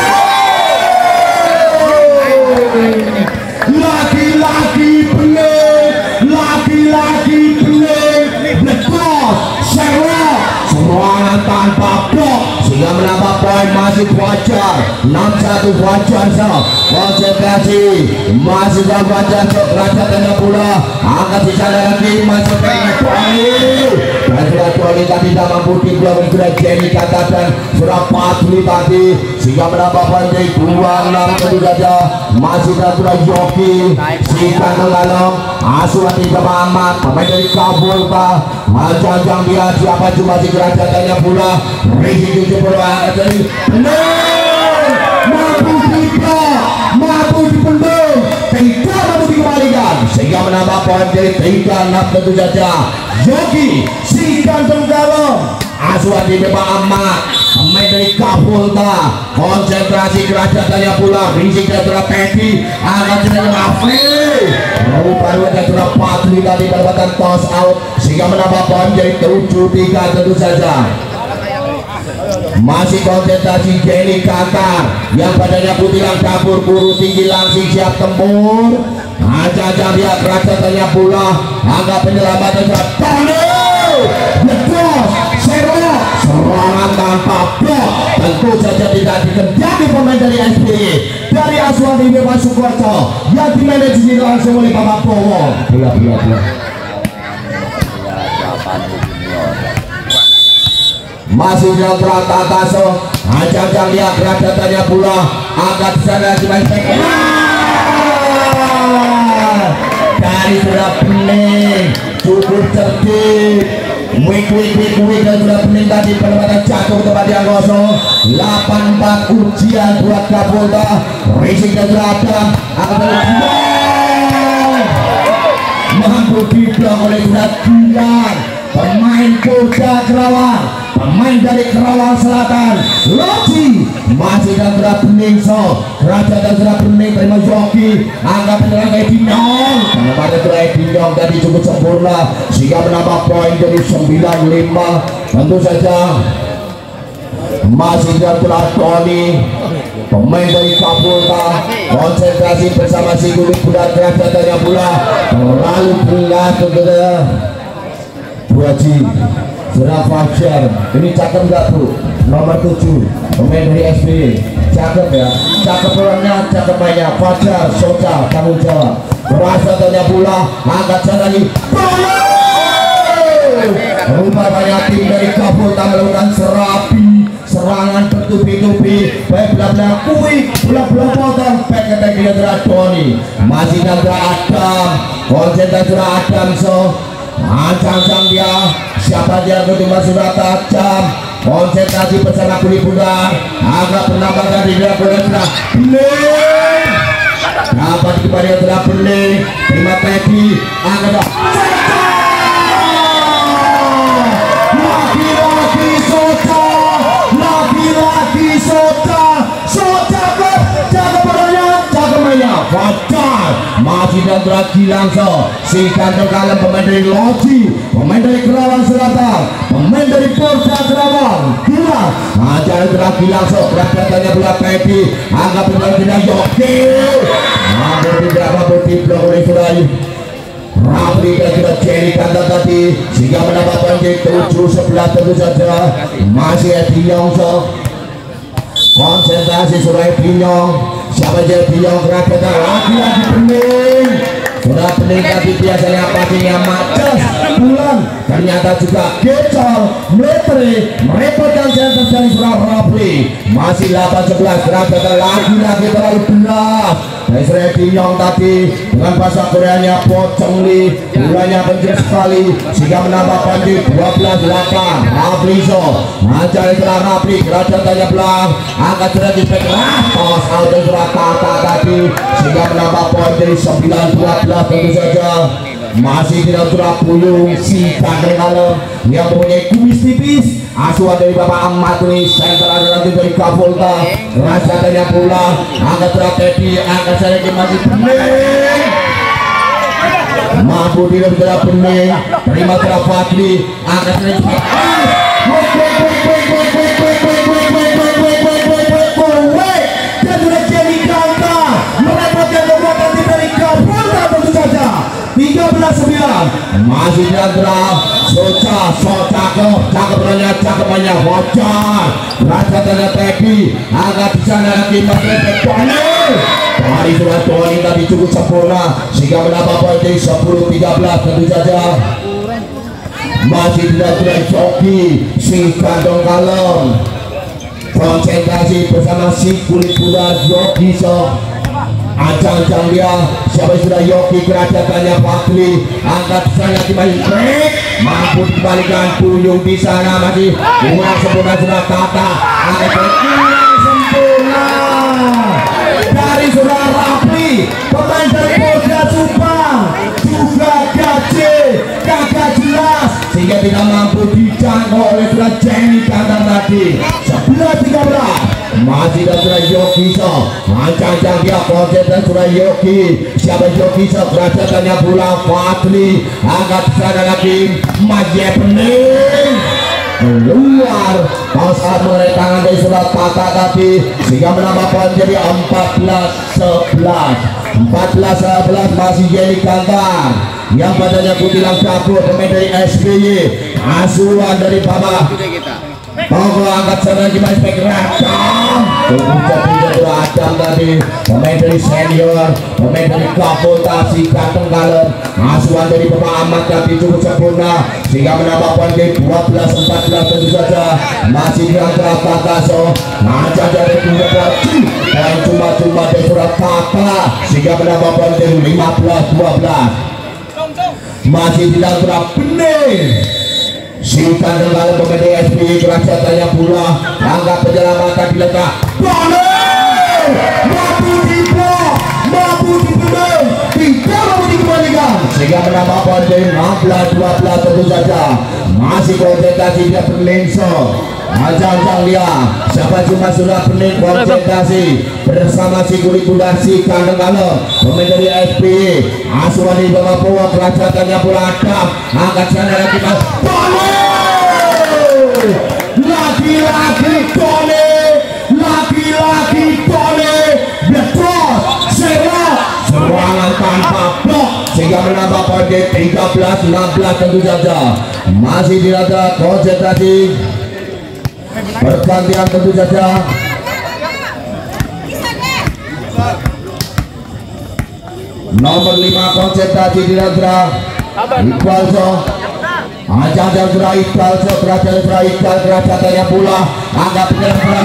[SPEAKER 1] lagi-lagi bener lagi-lagi bener lepas serok serangan tanpa blok sehingga menambah poin masih wajar enam satu wajar so konsentrasi masih dalam wajar so raja tanda pula angkat di sana lagi masih pengen poin dan sudah Tony tadi tidak mampu diblok sudah Jenny katakan sudah Patli tadi sehingga menambah poin dari dua enam tentu saja masih dalam sudah Yogi si kandung lalu asuhan di Bapak Ahmad pemain dari Kapolda Ajang dia siapa cuma si kerajatannya pula Rising tujuh puluh dari benar mampu tidak mampu dipendung tidak mampu dikembalikan sehingga menambah poin dari tiga enam tentu saja Yogi si kantong galon Asuhan di Bebak Ahmad pemain dari Kapolta konsentrasi kerajatannya pula Rising dan Tura Pedi akan sedang Afri lalu baru ada Tura Patri tadi pendapatan toss out sehingga menambah poin jadi tujuh tiga tentu saja masih konsentrasi Jenny Kakar yang badannya putih yang kabur buru tinggi langsing siap tempur aja-aja dia kerajatannya pula angka penyelamatan Tony Betos Serok serangan tanpa blok tentu saja tidak dikendali pemain dari S B Y dari Asuhan di Bebas Sukoharjo yang dimanage langsung oleh Bapak Bowo bola bola bola masih dalam rata taso ajak-ajak lihat kerajatannya pula angkat sana si main dari sudah pening cukup cerdik wik wik wik wik dan sudah pening tadi penempatan jatuh tempat yang kosong delapan empat ujian buat Kapolda Rising dan Radang akan mampu diblok oleh Surat Gilang pemain Polda Kerawang pemain dari Kerawang Selatan Loji masih dan sudah bening so Raja dan sudah bening terima Yogi angka penyerang Edinyong karena pada sudah Edinyong tadi cukup sempurna sehingga menambah poin jadi sembilan lima tentu saja masih dan sudah Tony pemain dari Kapolta konsentrasi bersama si kulit budak kerajatannya pula terlalu berat tentunya Bu Haji sudah Fajar ini cakep gak Bu nomor tujuh pemain dari S B Y cakep ya cakep orangnya cakep mainnya Fajar Soca tanggung jawab kerajatannya pula angkat sana lagi rupanya tim dari Kapolta melakukan serapi serangan bertubi-tubi baik belah-belah kuih belah-belah potong pakai dia Tony masih ada Adam konsentrasi Adam so ancang-ancang dia siapa dia kedua sudah tajam konsentrasi bersama kulit bundar agak penambahan di dalam bola sudah bening dapat kembali yang sudah bening terima Teddy agak lagi-lagi Soca lagi-lagi Soca Soca ke jaga bolanya jaga mainnya Fajar masih dan lagi langsung si kantong kalem pemain dari Loji pemain dari Kerawang Selatan pemain dari Polda Kerawang gila ajar lagi langsung kerajatannya bola Teddy anggap benar tidak Yogi namun tidak mampu diblok oleh Surai Rafli dan juga Jerry kandang tadi sehingga mendapatkan tujuh sebelas tentu saja masih Edinyong so konsentrasi Surai Edinyong siapa Jerry Edinyong kerajatannya lagi-lagi bening sudah bening tadi biasanya patinya macet bulan ternyata juga gecol metre merepotkan center dari Surah Rafli masih delapan sebelas kerajatannya lagi-lagi terlalu berat dari Surai Edinyong tadi dengan bahasa Koreanya pocong li bulannya penting sekali sehingga menambah panji dua belas delapan Rafli so mencari setelah Rafli kerajatannya belang angkat sudah di pekerah tos out dan sudah kata tadi sehingga menambah poin dari sembilan dua belas tentu saja masih tidak sudah puyung si kandang kalem yang mempunyai kumis tipis asuhan dari Bapak Ahmad ini center ada nanti dari Kapolta kerajatannya pula angkat sudah Teddy angkat saya masih bening mampu tidak bisa bening terima sudah Fadli angkat saya dan sudah jadi kanta merepotkan kekuatan tim dari Kapolta tentu saja tiga belas sembilan masih Jandra Soca Soca cakep cakep banyak cakep banyak Wajar kerajatannya Teddy agak di sana lagi masih Tony Tony sudah Tony tadi cukup sempurna sehingga menambah poin dari sepuluh tiga belas tentu saja masih tidak sudah Joki si kantong kalem konsentrasi bersama si kulit bulan Yogi so Ajang-ajang dia siapa yang sudah Yoki kerajatannya Fakri angkat sangat kembali break mampu dikembalikan Tuyung di sana masih kurang sempurna sudah Tata angkat kurang sempurna dari saudara Rapli pemain dari Polda Subang juga gaji kagak jelas sehingga tidak mampu dijangkau oleh sudah Jenny kandang tadi sebelas tiga belas masih ada sudah Yoki so ancang-ancang dia konsen dan sudah Yoki siapa Yoki so kerajatannya pula Fadli angkat sana lagi Maje pening keluar mau saat mengenai tangan dari sudah Tata tadi sehingga menambah poin jadi empat belas sebelas empat belas sebelas masih jadi kandang yang badannya kutilang kabur pemain dari S B Y asuhan dari Bapak mau angkat sana gimana spek rakam ucap-ucap Adam tadi pemain dari senior pemain dari Kapoltasi Kanteng Kalem asuhan dari Bapak Ahmad tadi cukup sempurna sehingga menambah poin ke dua belas empat belas tentu saja masih di antara Takaso ngaca dari dua poin dan cuma-cuma dari surat Tata sehingga menambah poin ke lima belas dua belas masih di antara benih si kandang kalau pemain S B Y kerajatannya pula angka penyelamatan diletak boleh mampu diblok mampu dibelah tidak mampu dikembalikan sehingga menambah poin dari enam belas dua belas tentu saja masih konsentrasi dia berlenso ajang-ajang dia siapa cuma sudah pening konsentrasi bersama si kulit budar si kandang kalau pemain dari S B Y asuhan di bawah bawah kerajatannya pula Adam angkat sana lagi mas lagi-lagi Tony lagi-lagi Tony betul serang serangan tanpa blok sehingga menambah poin tiga belas enam belas tentu saja masih dirada konsentrasi pergantian tentu saja nomor lima konsentrasi dirada Iqbal so ajang-ajang surah Iqbal so kerajaan surah Iqbal kerajatannya pula anggap penyerang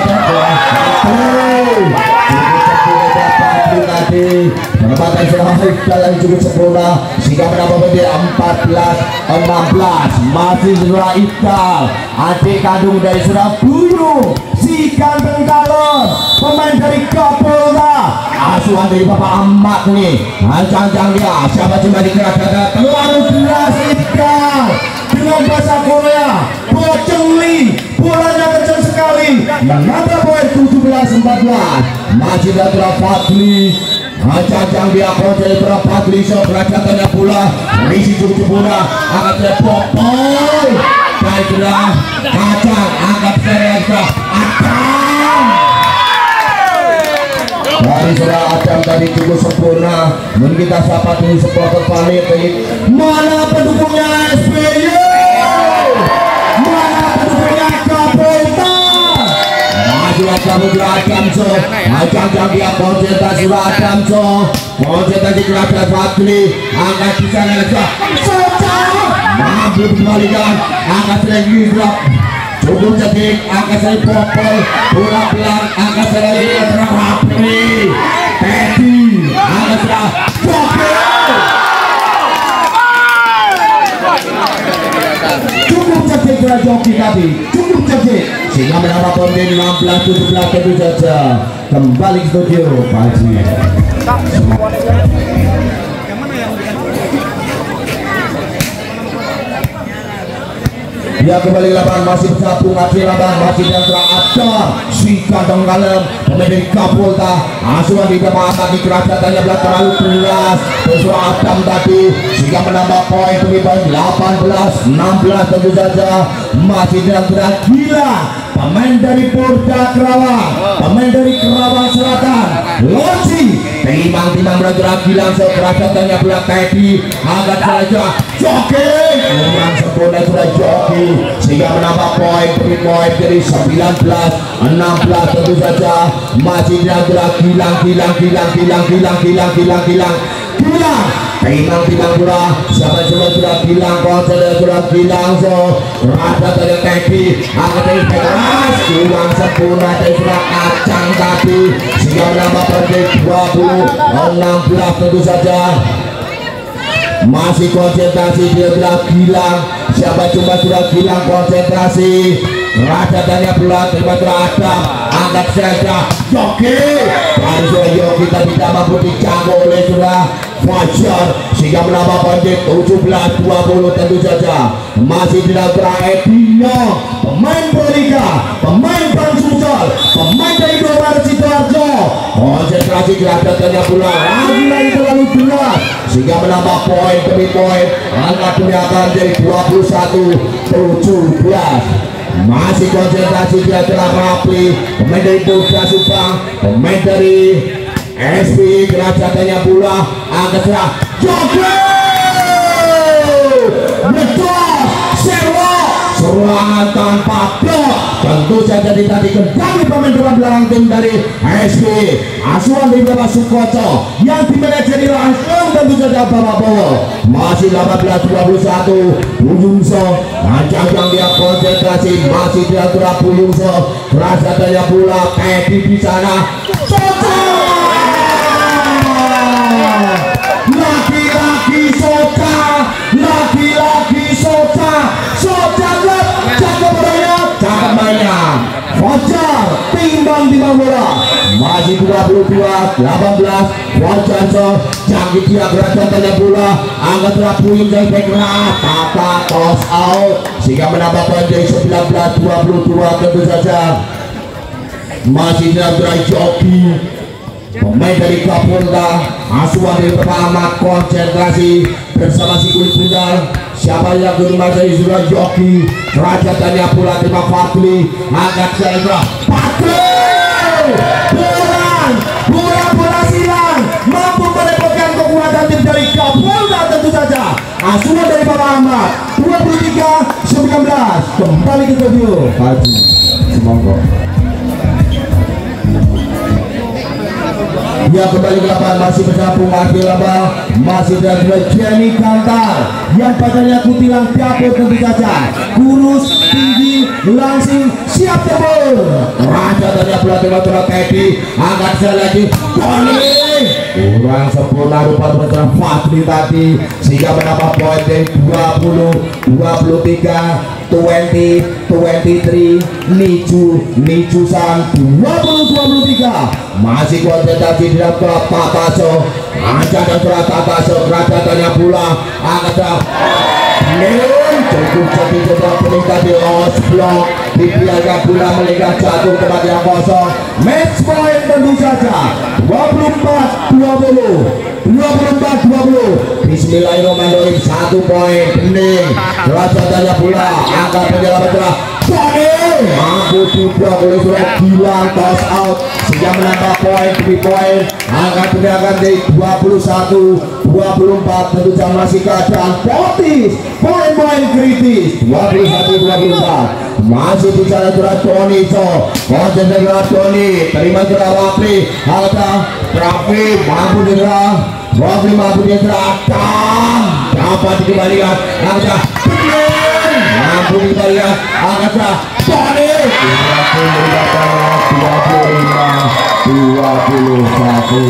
[SPEAKER 1] tadi penempatan surah Iqbal yang cukup sempurna sehingga menambah menjadi empat belas enam belas masih surah Iqbal adik kandung dari surah Buru si Kanteng Kalem pemain dari Kapolda asuhan dari Bapak Ahmad nih ancang-ancang dia siapa cuma di kerajaan terlalu jelas Iqbal dengan bahasa Korea bocengli bolanya kencang sekali menambah poin tujuh belas empat belas masih ada Fadli ancang-ancang dia konsen berapa Fadli so kerajatannya pula risi cukup sempurna angkat terpopol dan sudah kacang angkat serasa Adam dari sudah Adam tadi cukup sempurna mungkin kita sapa dulu supporter panik mana pendukungnya S B Y mana pendukungnya Kapolta masih ada Mudra Adam so ajang-ajang dia konsentrasi Adam so konsentrasi kerajaan Fadli angkat di sana saja mampu dikembalikan angkat lagi drop cukup cedik angkat saya popol bola pelan angkat saya lagi Rapli Teddy angkat saya cukup cedik bola joki tadi cukup cedik sehingga menambah poin enam belas tujuh belas tentu saja kembali ke studio Pak Haji. Ya kembali ke lapangan masih bersatu masih lapangan masih yang telah ada si Kanteng Kalem pemain dari Kapolta asuhan di bawah tadi kerajatannya belah terlalu keras sesuai Adam tadi sehingga menambah poin pemimpin delapan belas enam belas tentu saja masih yang telah gila pemain dari Polda Kerawang pemain dari Kerawang Selatan Loci timang-timang belajar gila kerajatannya belah Teddy agak saja jogging kurang sempurna sudah jogging sehingga menambah poin beri poin dari sembilan belas enam belas tentu saja masih tidak gilang gilang gilang gilang gilang gilang gilang gilang gilang timbang-timbang pula siapa cuma sudah bilang konser sudah bilang so rada dari Teddy angkat dari keras kurang sempurna dan sudah kacang tadi sehingga menambah pergi dua puluh enam belas tentu saja masih konsentrasi dia sudah bilang siapa cuma sudah bilang konsentrasi rada tanya pula terima kasih Adam angkat saja Yogi baru sudah Yogi tapi tidak mampu dijangkau oleh sudah Fajar sehingga menambah poin tujuh belas dua puluh tentu saja masih tidak terakhir Dino pemain Proliga pemain Bang Sumsel pemain dari Domar Sidoarjo konsentrasi gerakannya pula lagi-lagi terlalu berat sehingga menambah poin demi poin angka akan jadi dua puluh satu tujuh belas masih konsentrasi dia telah rapi pemain dari Doda Subang pemain dari S P kerajaannya pula angkat serah Jokowi betul sewa serangan tanpa blok tentu saja tadi kendali pemain depan belakang tim dari S P asuhan dari Bapak Sukoco yang dimanajeri langsung tentu saja Bapak Bowo masih delapan belas dua puluh satu Buyungso panjang dia konsentrasi masih dia turah Buyungso kerajaannya pula Teddy di sana lagi-lagi Soca lagi-lagi Soca Soca lep cakep banyak cakep banyak Fajar timbang-timbang bola masih dua puluh dua delapan belas Fajar so jangkit dia gerakan tanya bola angkat rapuin dari background tata toss out sehingga menambah poin dari sembilan belas dua puluh dua tentu saja masih dalam gerai joki pemain dari Kapolda asuhan dari Bapak Ahmad konsentrasi bersama si kulit bundar siapa yang kedua dari Zura Joki kerajaannya pula terima Fadli angkat saya Fadli bulan bulan bola silang mampu merepotkan kekuatan tim dari Kapolda tentu saja asuhan dari Bapak Ahmad dua puluh tiga sembilan belas kembali ke video Haji semoga ya kembali ke lapangan masih bersambung lagi laba masih dari Jenny Kantar yang badannya kutilang dapur tentu saja kurus tinggi langsing siap tempur raja tanya pelatih motor Teddy angkat sekali lagi Tony kurang sempurna rupa bersama Fadli tadi sehingga menambah poin dari dua puluh dua puluh tiga dua puluh dua puluh tiga Niju Niju Sang dua puluh dua puluh tiga masih konsentrasi di dalam klub Tataso aja dan surat Tataso kerajaannya pula angkat Leon cukup jadi coba peningkat di Osblok dibiarkan pula melingkar jatuh tempat yang kosong match point tentu saja dua puluh empat dua puluh dua puluh empat dua puluh Bismillahirrahmanirrahim satu poin bening kerajaannya pula angkat penjara telah Tony mampu juga oleh surat bilang toss out sehingga menambah poin demi poin angkat penjagaan dari dua puluh satu dua puluh empat tentu saja masih keadaan potis poin-poin kritis dua puluh satu dua puluh empat masih bicara surat Tony so konsen surat Tony terima surat Wapri harga Rafi mampu dengan Wapri mampu dengan dapat dikembalikan harga mampu dikembalikan harga Tony dua puluh lima dua puluh satu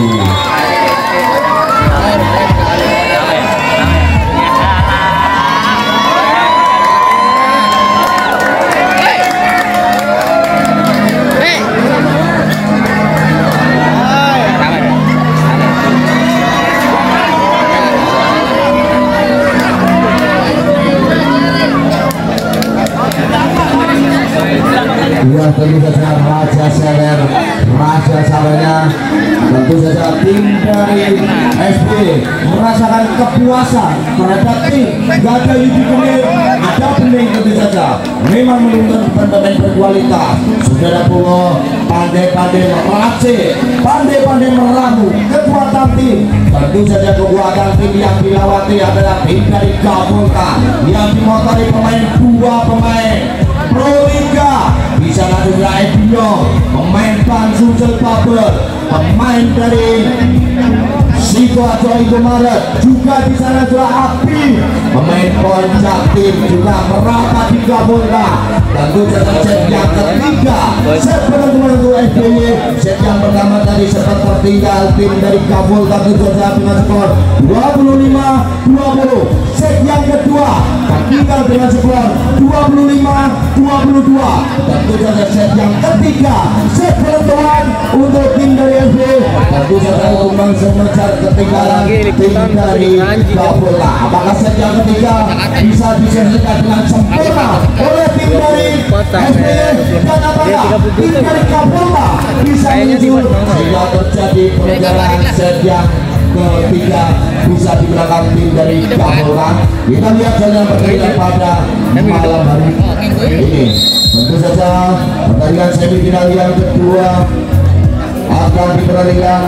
[SPEAKER 1] ya tentu saja Raja Seler Raja Salenya tentu saja tim dari S P merasakan kepuasan terhadap tim gak ada Yudi Kunir ada bening tentu saja memang menunjukkan pemain berkualitas saudara Pulo pandai-pandai meracik pandai-pandai meramu kekuatan tim tentu saja kekuatan tim yang dilawati adalah tim dari Kapolda yang dimotori pemain dua pemain Proliga bisa langsung dari Dio pemain Bang Sumsel Babel pemain dari si Koco Indomaret, juga di sana sudah Api, pemain Poncak tim juga merapat di Kapolda. Tentu saja set yang ketiga, set penentuan untuk S B Y. Set yang pertama tadi sempat tertinggal tim dari Kapolda tentu saja dengan skor dua puluh lima dua puluh. Set yang kedua tertinggal dengan skor dua puluh lima dua puluh dua. Tentu saja set yang ketiga, set penentuan untuk tim dari S B Y. Tentu saja untuk mengejar ketinggalan tim dari Kapolda. Apakah set yang ketiga bisa diselesaikan dengan sempurna oleh tim dari S B Y, dan apakah tim dari Kapolda bisa menyusul sehingga terjadi pengejaran set yang ketiga bisa di belakang tim dari Kapolda? Kita lihat saja pertandingan pada malam hari ini. Tentu saja pertandingan semifinal yang kedua akan dipertandingkan.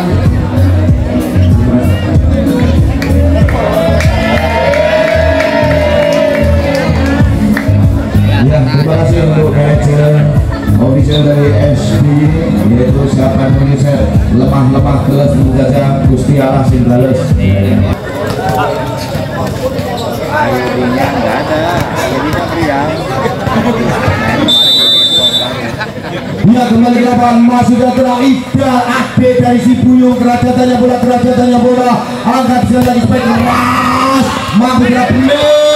[SPEAKER 1] Ya, terima kasih untuk manajer official dari S B Y, yaitu siapa Indonesia lemah-lemah kelas menjajah Gusti Allah Sindales.
[SPEAKER 3] Airnya nggak ada, jadinya meriang.
[SPEAKER 1] Ya, kembali ke lapangan masih datang Ida Ade dari Sibuyung, kerajatannya bola, kerajatannya bola, angkat sekali spek keras, mampu tidak benar.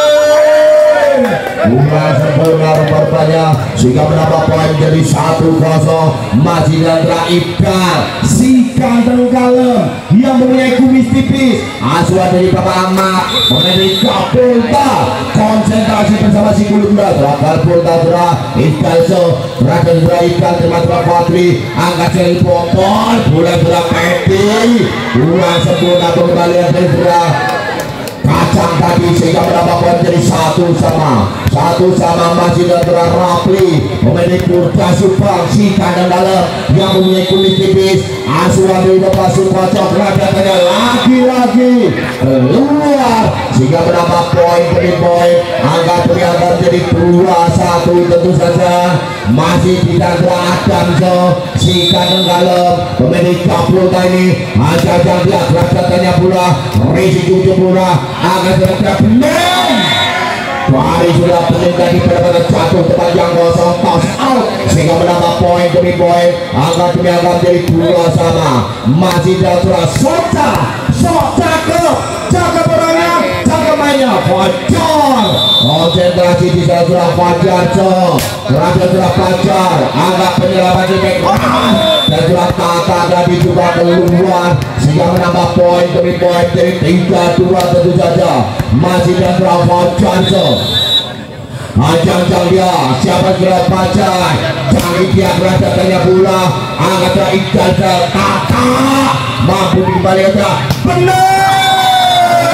[SPEAKER 1] Umar sempurna rupanya sehingga menambah poin jadi satu kosong. Masih Dandra Ibdal si ganteng kalem yang mempunyai kumis tipis, asuhan dari Bapak Ahmad, memiliki Kapolda, konsentrasi bersama si kulit muda. Terakhir Polda Dra Ibdal so terakhir Dra Ibdal terima Dra Fadli, angkat sekali botol bola Dra Peti. Umar sempurna pengembalian dari Dra Kacang tadi sehingga menambah poin jadi satu sama satu sama. Masih Dra Rapli memiliki Purda Subang si kandang dalam yang mempunyai kulit tipis, asuhan dari Bapak Sukoco, kerajatannya lagi-lagi keluar sehingga menambah poin demi poin. Angka terlihat jadi dua satu. Tentu saja masih di Dandra Adamso si kandang dalam memiliki Kapolda ini, aja-aja dia kerajatannya pula risiko pula akan terlihat benar. Hari sudah benar tadi pada jatuh tempat yang kosong, toss out sehingga menambah poin demi poin. Angka demi angka jadi dua sama. Masih Dandra Soca, sok cakep, cakep orangnya, cakep mainnya. Fajar konsentrasi di sana sudah Fajar so terakhir sudah Fajar, angka penyelamat di back dan sudah Tata tadi juga keluar sehingga menambah poin demi poin dari tiga dua. Tentu saja masih Dandra Fajar so ajang-ajang dia siapa sudah Fajar canggih dia kerajatannya pula, angkat dari Iqbal Tata mampu kembali aja benar,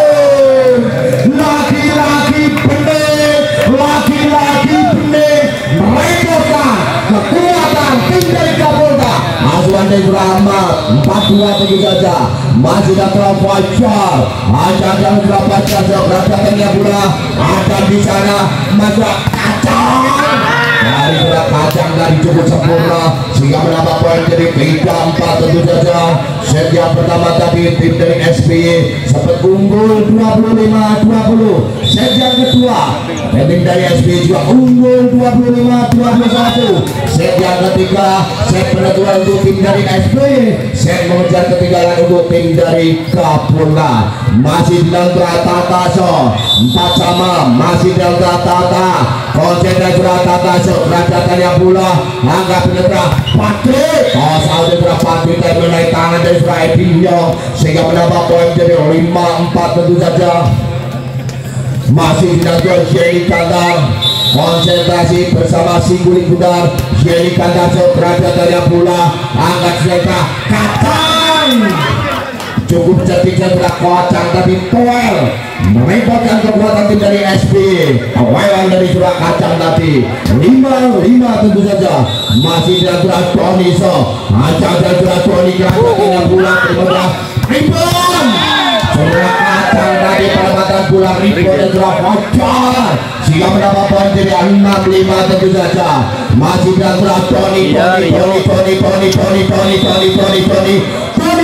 [SPEAKER 1] lagi-lagi benar, lagi-lagi benar merekodkan kekuatan tim dari Kapolda. Asuhan dari Rahmat empat dua. Tentu saja masih Dandra Fajar, ajang-ajang Dandra Fajar kerajatannya pula ada di sana. Masuk Kacang dari sudah Kacang dari cukup sempurna sehingga menambah poin jadi tiga empat. Tentu saja set yang pertama tadi tim dari S B Y sempat unggul dua puluh lima dua puluh. Set yang kedua tim dari S B Y juga unggul dua puluh lima dua puluh satu. Set yang ketiga set penentuan untuk tim dari S B Y, set mengejar ketinggalan untuk tim dari Kapolda. Masih Dandra Tata so empat sama, masih Dandra Tata konsentrasi Tata so kerajatannya pula angka penetra Patrick kosong Dandra Patrick yang menaik tangan dari Edinho sehingga menambah poin jadi lima empat. Tentu saja masih Dandra Jenny Kandang konsentrasi bersama si kulit pudar Jenny Kandang so kerajatannya pula angkat senjata Kacang cukup cantik Dandra Kacang tadi toel merepotkan kekuatan tim dari S B Y. Toelan dari Surah Kacang tadi lima lima. Tentu saja masih Dandra Tony so ajang Dandra Tony kerajatannya pula terima ribon Surah Kacang tadi pada matan pula ribon Dandra Fajar sehingga menambah poin jadi enam lima. Tentu saja masih Dandra Tony Tony Tony Tony Tony Tony Tony Tony Tony Tony Tony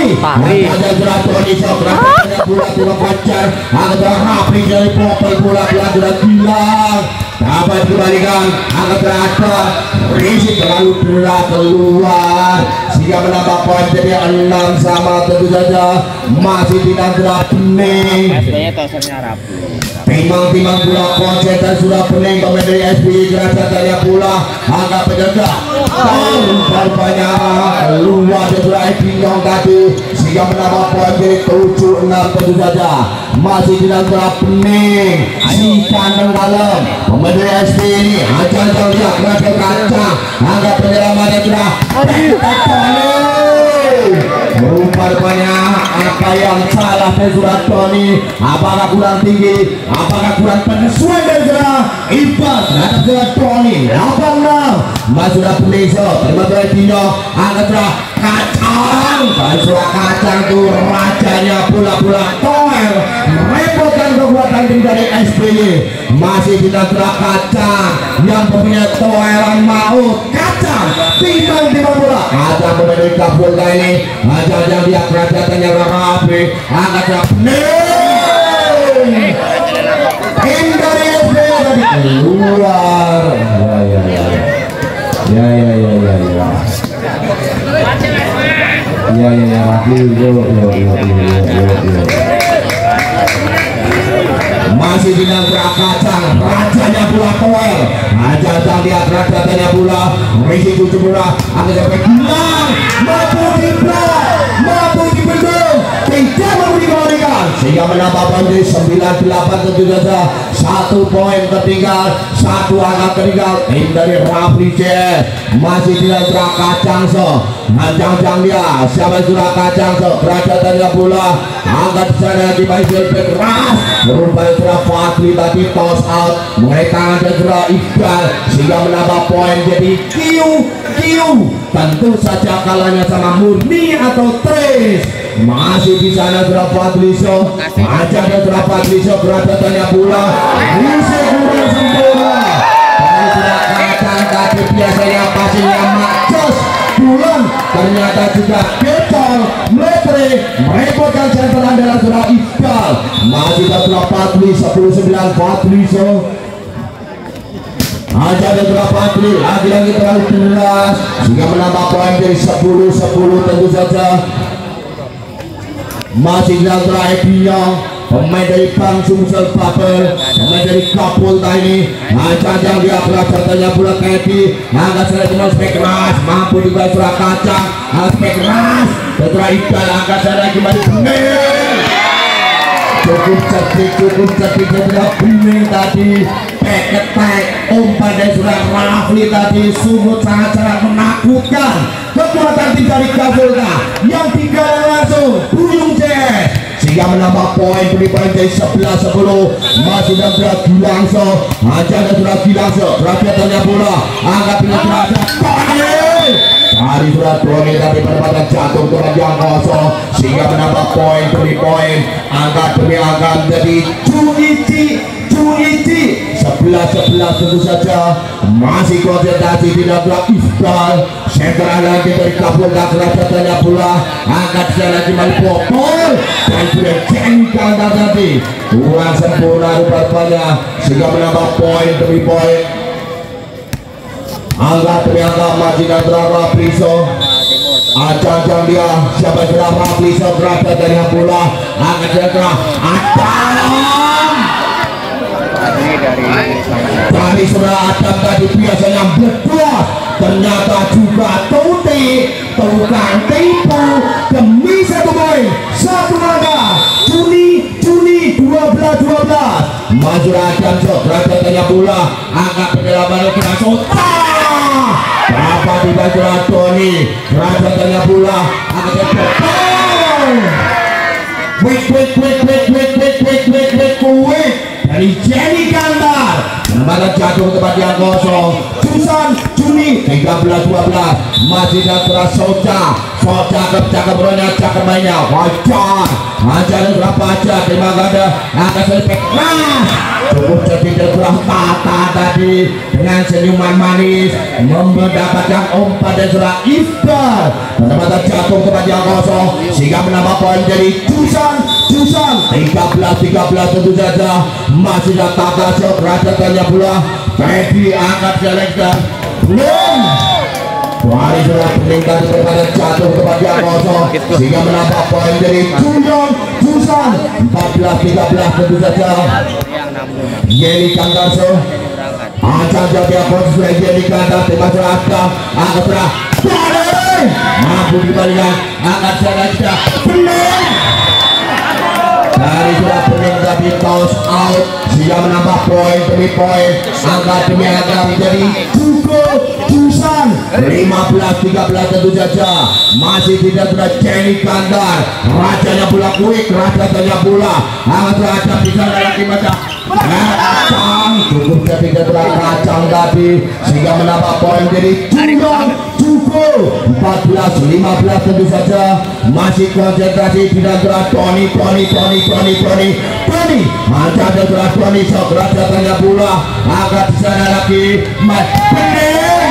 [SPEAKER 2] Tari.
[SPEAKER 1] Ada gerak Tony Sokrates bola bola Fajar. Ada Rapi dari Popel bola bola sudah hilang. Dapat dikembalikan, angkat terakhir Rizik terlalu berat keluar sehingga menambah poin jadi enam sama tentu saja masih tidak gerak bening.
[SPEAKER 3] Biasanya tosernya rapi.
[SPEAKER 1] Timbang-timbang bola konsentrasi sudah bening pemain dari S B I gerakannya bola angkat penjaga dan banyak keluar dari Ekinyong tadi sehingga menambah poin jadi tujuh enam tentu saja masih tidak gerak bening si kandang dalam pemain dari S B I ini aja-aja lihat berhasil kaca angkat penyelamatnya sudah rupanya apa yang salah dari surat Tony, apakah kurang tinggi, apakah kurang penyesuaian dari surat Iqbal terhadap surat Tony. Delapan enam Mas sudah Pendeso terima kasih Dino angkat surat kacang dan surat kacang itu rajanya bola-bola toel merepotkan kekuatan tim dari S B Y. Masih kita surat kacang yang punya toelan maut kacang timbang-timbang bola kacang memiliki kabul ini aja yang dia kerajatannya rapi angkat surat bening tim dari S B Y tadi keluar ya ya ya ya ya ya ya ya ya ya lagi yo yo yo yo masih dengan gerak kacang rajanya bola toel aja yang lihat rajanya bola Rizik tujuh bola akan sampai hilang mampu dibelak mampu dibendung tidak mampu dikembalikan sehingga menambah poin di sembilan delapan tentu saja satu poin tertinggal satu angka tertinggal tim dari Rafli Jazz masih dengan gerak kacang so Ajang-ajang dia siapa sudah kacang so rajanya bola angkat sana di Maisel keras berubah sudah Fadli tadi toss out mulai tangan dan sudah Iqbal sehingga menambah poin jadi Q Q tentu saja kalahnya sama Murni atau Tris masih di sana sudah Fadli so aja dan sudah Fadli so rajanya bola bisa kurang sempurna dan sudah kacang tadi biasanya pastinya Macos bulan ternyata juga kecol metre merepotkan center andalan surah Iqbal masih surah Fadli sepuluh sembilan Fadli so aja ada surah Fadli lagi-lagi terlalu keras sehingga menambah poin dari sepuluh sepuluh tentu saja masih dalam surah Ekinyong pemain dari Bang Sumsel Babel pemain dari Kapolta ini aja-aja dia belajarnya bola Kedi angkat serah cuma spek keras mampu dibalas surah kacang spek keras setelah Iqbal angkat serah kembali bening cukup cerdik cukup cerdik setelah bening tadi peketek umpan dari surah Rafli tadi sungguh sangat-sangat menakutkan kekuatan tim dari Kapolta yang tinggal langsung Buyung Jazz sehingga menambah poin poin dari sebelas sepuluh masih dan sudah Gilang so aja dan sudah Gilang so rajanya bola angkat dengan derajat Tony hari sudah Tony tapi penempatan jatuh untuk yang kosong sehingga menambah poin demi poin angkat demi angkat jadi Junichi Junichi sebelas sebelas tentu saja masih konsentrasi tidak berat Iqbal center lagi dari Kapolta rajanya bola angkat lagi kembali Popol dan sudah Jenny Kandar tadi kurang sempurna rupanya sehingga menambah poin demi poin angkat demi angkat masih dan Rafli so ajang-ajang dia siapa sudah Rafli so berada dari bola angkat dan Adam dari sudah Adam tadi biasanya berdua ternyata juga Tuti tukang tipu demi satu poin satu angka Juni Juni dua belas dua belas maju Adam so rajanya bola angkat penyelaman kita sota berapa di baju Tony rajanya bola angkat bola wait wait wait wait wait wait wait wait wait wait dari Jenny Kandar penempatan jatuh ke tempat yang kosong Susan Juni tiga belas dua belas masih datang Soca Soca cakep beranya cakep mainnya wajar aja berapa aja terima ganda akan selipik nah cukup jadi kurang tata tadi dengan senyuman manis mendapatkan umpan dan surah iftar mata jatuh ke bagian kosong sehingga menambah poin jadi Jusan Jusan tiga belas tiga belas tentu saja masih datang ke Raja Tanya pula Fedi angkat selektor belum Wali sudah meningkat kepada jatuh ke bagian kosong sehingga menambah poin dari Jujong Jusan empat belas tiga belas tentu saja Yeli Kandarso Acan Jabia Konsulen Yeli Kandar terima kasih angkat serah boleh mampu dibalikan angkat serah tidak benar dari sudah pening tapi toss out sehingga menambah poin demi poin angkat demi angka menjadi cukup Jusan lima belas tiga belas tentu saja masih tidak sudah Jenny Kandar rajanya bola quick rajanya bola angkat raja bisa lagi baca kacang cukup tidak telah kacang tadi sehingga menambah poin jadi Jurong cukup empat belas lima belas tentu saja masih konsentrasi tidak telah Tony Tony Tony Tony Tony Tony ada telah Tony sok raja tanya bola agak di sana lagi mas bening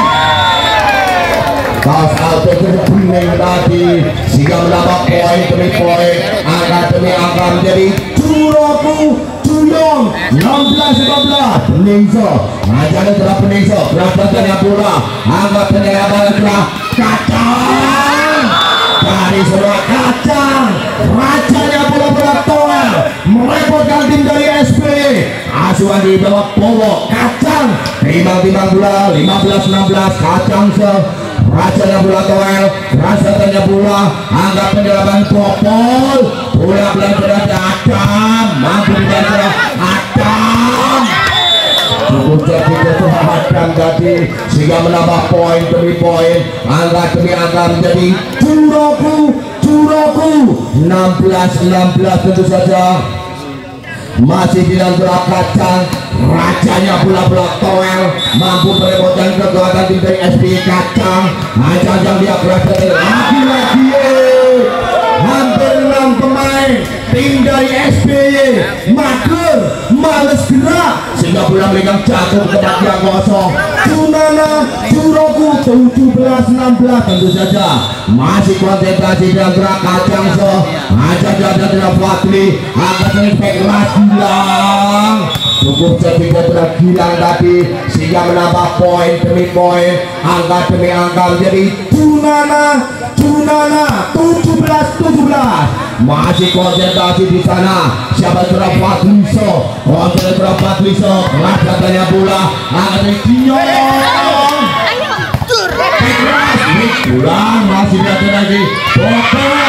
[SPEAKER 1] toss out itu bening tadi sehingga menambah poin demi poin angka demi angka menjadi Juroku Juyong enam belas lima belas Peningso ajarnya telah Peningso berapa bola angkat penyerang telah kacang dari sebuah kacang rajanya bola-bola toel merepotkan tim dari S P asuhan di bawah Powo kacang timbang-timbang bola lima belas enam belas kacang se rajanya bola toel rasanya bola angkat penyerang Popol bola belajar Adam mampu dibaca Adam cukup jadi ketuhanan tadi sehingga menambah poin demi poin angka demi angka menjadi Juroku Juroku enam belas enam belas tentu saja masih di dalam bola kacang rajanya bola-bola toel mampu merepotkan kekuatan tim dari S P kacang ajang dia berada lagi-lagi hampir enam pemain tim dari S B Y mager males gerak sehingga bola megang jatuh ke bagian kosong Junana Juroku tujuh belas enam belas tentu saja masih konsentrasi dan gerak kacang so aja jalan dengan Fatli akan selipik keras hilang cukup jadi telah hilang tadi sehingga menambah poin demi poin angka demi angka menjadi Junana Junana tujuh belas tujuh belas masih konsentrasi di sana siapa telah Fatliso konsentrasi telah Fatliso keras katanya bola akan dikinyong keras pulang masih datang lagi Bokor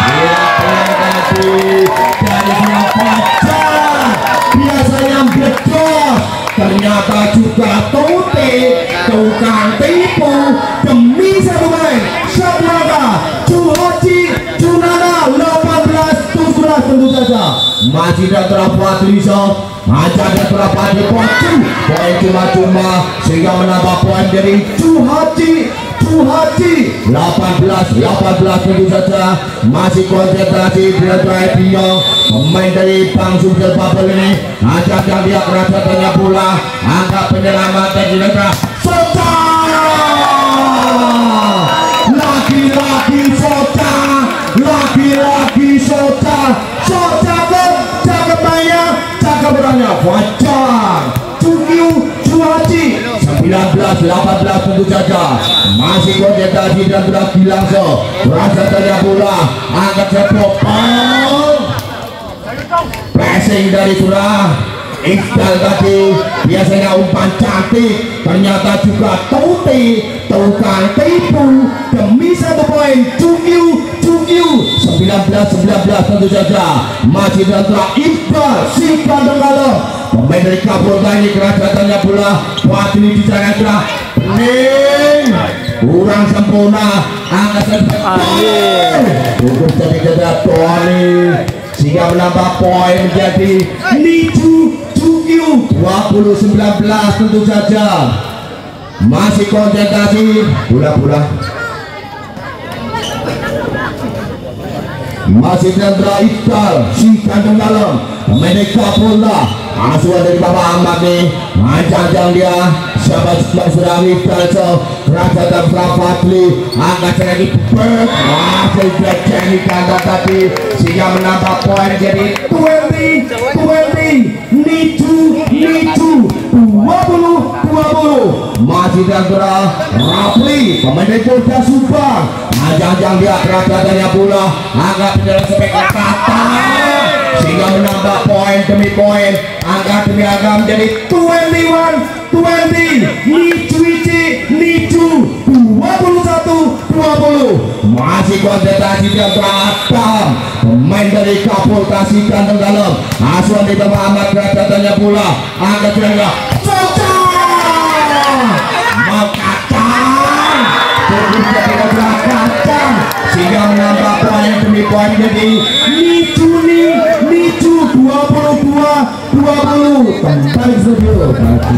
[SPEAKER 1] tadi dari berapa jam biasanya bedor ternyata juga Tote tukang tipu demi satu main Sabraka Juhoji Junana delapan belas tujuh belas tentu saja masih dan terdapat Rizal aja dan terdapat di poin poin cuma-cuma sehingga menambah poin dari Juhoji Juhoji delapan belas delapan belas tentu saja masih konsentrasi berada di pemain dari Bang Sumsel Babel ini aja dan dia kerasatannya bola angka penyelamatan di negara Soca lagi-lagi Soca lagi-lagi Soca Soca jaga mainnya jaga beranya wajar Cukyu Juhaji sembilan belas delapan belas tentu saja masih konsentrasi dan sudah bilang so berasa tanya bola angkat sepopong passing dari surah Iqbal tadi biasanya umpan cantik ternyata juga Tuti tukang tipu demi satu poin Cukyu Cukyu sembilan belas sembilan belas tentu saja masih dan telah Iqbal si kandang kalau pemain dari Kapolda ini kerajatannya bola Fatli di sana sudah bening kurang sempurna angkat sepuluh cukup jadi jeda Tony sehingga menambah poin menjadi Niju Cukyu dua puluh sembilan belas tentu saja masih konsentrasi bola-bola masih Chandra Iqbal si kandung dalam pemain Kapolda asuhan dari Bapak Ahmad nih mancang dia sahabat sudah Iqbal so Raja dan Prafatli angkat lagi berk masih jadi kandang tadi sehingga menambah poin jadi dua puluh dua puluh nicu nicu dua puluh dua puluh masih Chandra Rafli pemain dari Polda Subang mancang dia Raja bola angkat dalam sepek kata sehingga menambah poin demi poin angka demi angka menjadi dua puluh satu dua puluh nicu nicu dua puluh satu dua puluh masih konsentrasi dan beradam pemain dari Kapolda si kandang dalam asuhan di bawah Ahmad Raja bola angka demi angka mau kacang berubah tidak kacang sehingga menambah poin demi poin jadi nicu nih nicu dua puluh dua dua puluh kembali studio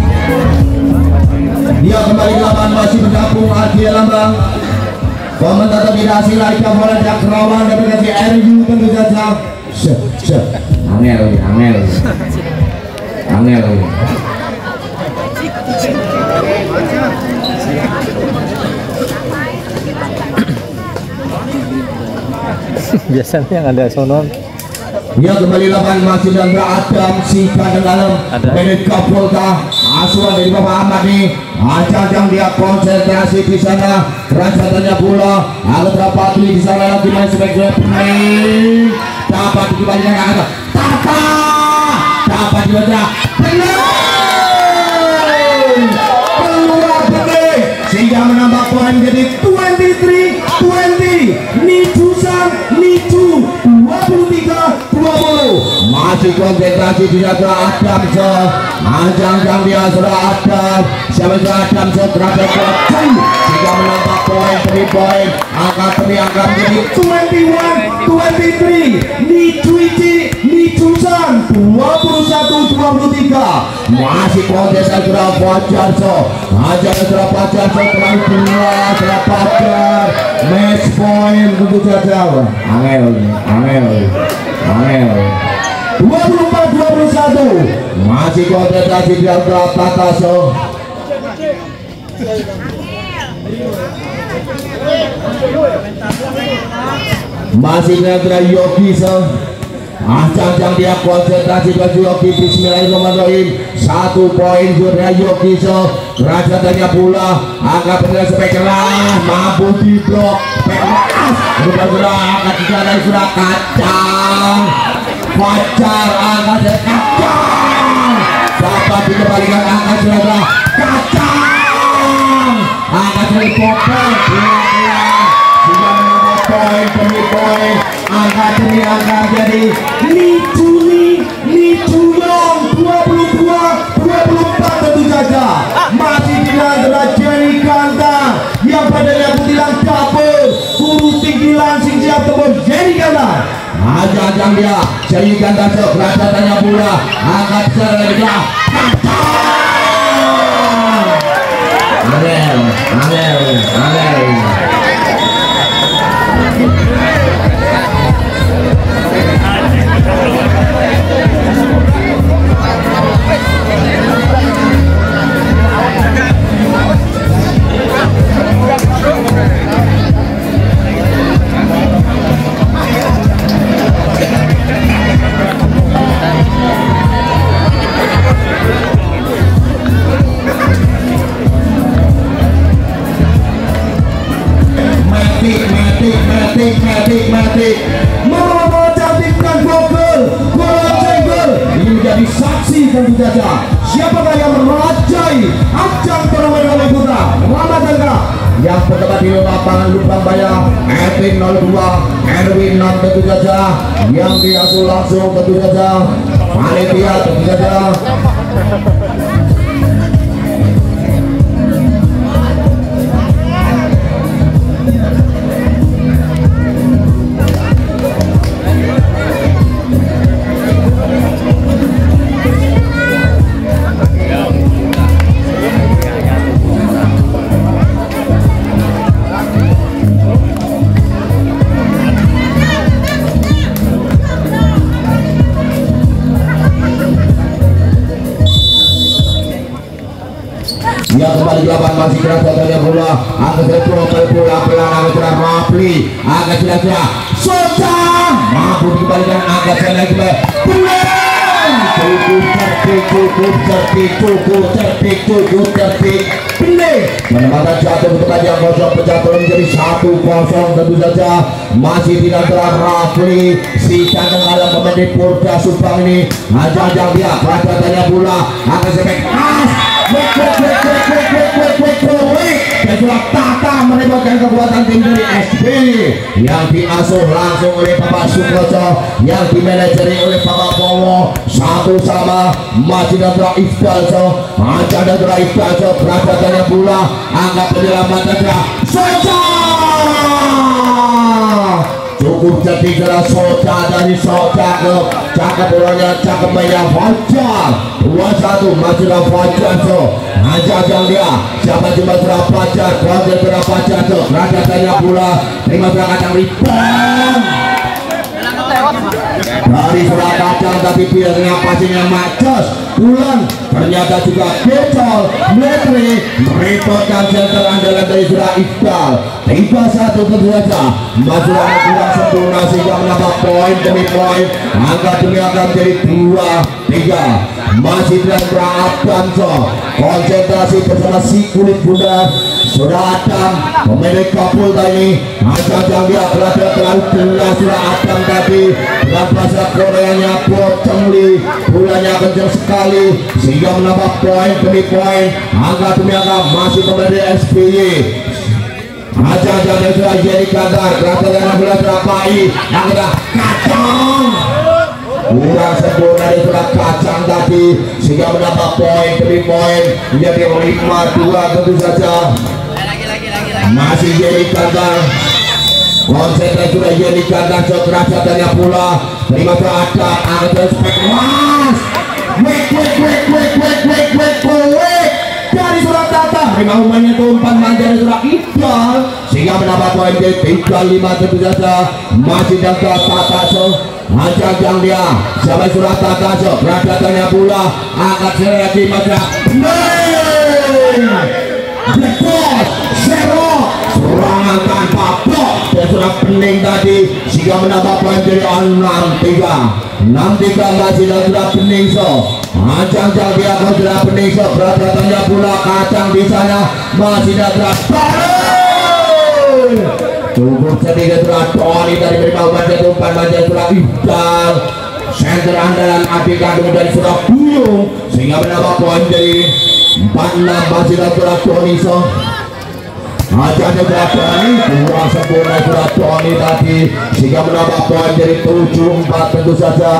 [SPEAKER 1] dia kembali ke lapangan masih bergabung Adi Lambang komentator tidak asing lagi Kapolda Jakrawan dan berkasi R U tentu saja se se angel angel angel
[SPEAKER 2] biasanya yang ada sonon
[SPEAKER 1] dia kembali lapangan masih dan beradam si kandang dalam dari Kapolda asuhan dari Bapak Ahmad nih ajang dia konsentrasi di sana Raja tanya bola agak dapat di sana lagi main sebagai pemain dapat dikembalikan ke atas tata dapat dibaca keluar benih sehingga menambah poin jadi dua puluh tiga dua puluh nicu sang nicu dua puluh tiga dua puluh masih konsentrasi di sana Adam se ajang dia sudah Adam siapa sudah Adam se terhadap pelaku sehingga menambah poin demi poin angka demi angka menjadi dua puluh satu dua puluh tiga nicu ici nicu sang dua puluh satu dua puluh tiga masih konsentrasi sudah Fajar so ajang sudah Fajar so terlalu benar sudah Fajar match point tentu saja angel angel angel dua puluh empat dua puluh satu masih konsentrasi di antara Tata so masih Nedra Yogi so ajang dia konsentrasi baju Yogi bismillahirrahmanirrahim satu poin sudah Yogi so Raja tanya bola angkat benar sepekerah mampu di blok pemas sudah-sudah angkat di sana sudah kacang Fajar angkat dan kacang dapat dikembalikan angkat sudah kacang angkat dari popor sudah menambah poin demi poin angka demi angka jadi nicu nih nicu dong dua puluh dua dua puluh empat tentu saja masih dilandra Jenny Kanta yang badannya putilang dapur huruf tinggi langsing siap tembus Jenny Kanta ajang dia Jenny Kanta Raja tanya bola angkat secara dia Angel Angel Angel metik metik metik mau cantikkan gol gol gol ini menjadi saksi tentu saja siapakah yang merajai ajang turnamen Gawai Putra Ramadan Cup yang bertempat di lapangan Lubang Baya Edwin nol dua Erwin enam tentu saja yang diasuh langsung tentu saja panitia tentu saja yang kembali ke lapangan masih kerasanya bola angkat dari bola pelan angkat dari Rafli angkat sudah Soca mampu dikembalikan angkat lagi cukup cerdik cukup cerdik cukup cerdik cukup cerdik benih menempatkan jatuh untuk ajang kosong pecah menjadi satu kosong tentu saja masih tidak antara Rafli si canteng alam pemain di Polda Subang ini ajang-ajang dia perhatiannya bola akan sebek as wek wek wek wek wek wek wek wek wek dan sudah tata menembakkan kekuatan tim dari S B yang diasuh langsung oleh Bapak Sukoco yang dimanajeri oleh Bapak Powo satu sama masih ada Iqbal so masih ada Iqbal so perhatiannya bola angkat penyelamatan dia Soca cukup jadi jelas Soca dari Soca ke cakap bolanya cakap mainnya Fajar dua satu masih ada Fajar so ajak dia siapa cuma serap Fajar Fajar serap Fajar so perhatiannya bola terima serangan rebound dari surat kacang tapi biasanya passingnya Macos Bulan ternyata juga Becol Metri merepotkan center andalan dari surat Iqbal tiga satu tentu saja Mazura kurang sempurna sehingga menambah poin demi poin angka demi akan jadi dua tiga masih dalam perang so konsentrasi bersama si kulit bunda sudah Adam pemilik Kapul tadi ajang dia berada terlalu jelas sudah Adam tadi dan bahasa Koreanya Bocengli bulanya kencang sekali sehingga menambah poin demi poin angka demi angka masih pemilik S B Y ajang-ajang dia sudah jadi kadar berada dengan bola terapai angka kacang kurang sempurna di surat kacang tadi sehingga menambah poin demi poin menjadi lima dua tentu saja masih jadi kandang konsentrasi sudah jadi kandang so kerasatannya pula terima berada angkat spek mas wek wek wek wek wek wek wek wek dari surat tata terima umpannya itu umpan manja dari surat Iqbal sehingga menambah poin jadi tiga lima tentu saja masih dan tata so ajang dia sampai surat tata so kerasatannya pula angkat lagi masa Blackboard Zero serangan tanpa blok dan sudah pening tadi sehingga menambah poin dari enam tiga enam tiga masih dan sudah pening so ajang-ajang dia pun sudah pening so berada pula kacang di sana masih dan sudah cukup sedikit sudah Tony dari menerima umpan umpan manja sudah Iqbal center andalan adik kandung dari sudah Buyung sehingga menambah poin dari empat enam masih dan sudah Tony so ajanya sudah Tony kurang sempurna sudah Tony tadi sehingga menambah poin dari tujuh empat tentu saja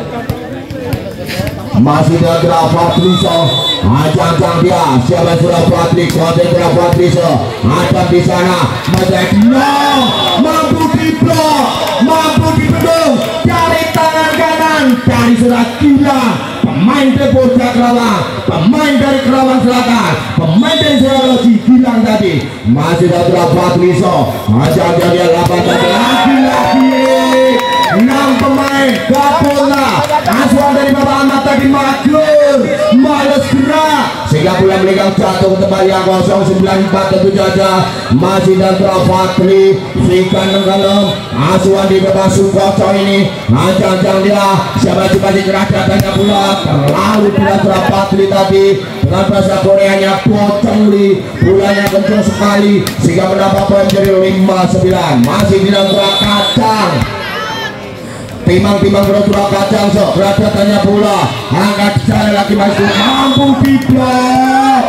[SPEAKER 1] masih dan sudah Fatri so ajang-ajang dia siapa sudah Fatri konten sudah Fatri so ada di sana masih no mampu diblok mampu dibendung dari tangan kanan dari sudah gila pemain Depoja Kerawang pemain dari Kerawang Selatan pemain dari Sulawesi bilang tadi masih ada Fatri so ajang-ajang dia lapan lagi-lagi enam pemain Kapolda asuhan dari Bapak Ahmad tadi mager males gerak sehingga bola melenggang jatuh ke tempat yang kosong sembilan empat tentu saja masih dan Fatri Sikan Nenggalem asuhan di Bapak Sukoco ini ajang-ajang dia siapa coba dikerahkannya pula terlalu tidak Fatri tadi dengan bahasa Koreanya Bocengli bolanya kencang sekali sehingga mendapat poin dari lima sembilan masih tidak kacang timang-timang bersurah kacang so beradatannya bola angkat sana lagi masuk mampu diblok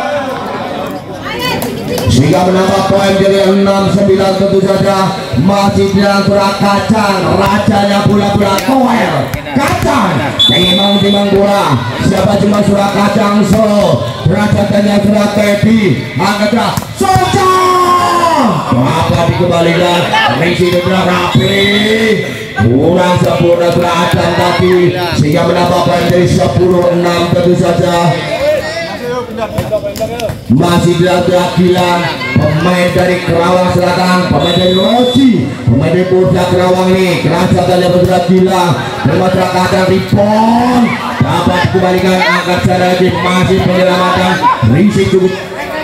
[SPEAKER 1] sehingga menambah poin dari enam sembilan tentu saja masih dalam surah kacang rajanya bola-bola toel kacang timang-timang bola siapa cuma surah kacang so beradatannya surah Teddy angkat Soca apa dikembalikan Risi Dendra Rapi kurang sempurna berada tadi sehingga menambah poin dari sepuluh enam tentu saja masih dilakukan Gilang pemain dari Kerawang Selatan pemain dari Loji pemain dari Polda Kerawang nih kerasatannya bergerak Gilang bermasyarakat rebound dapat dikembalikan angkat sana lagi masih penyelamatan Risi cukup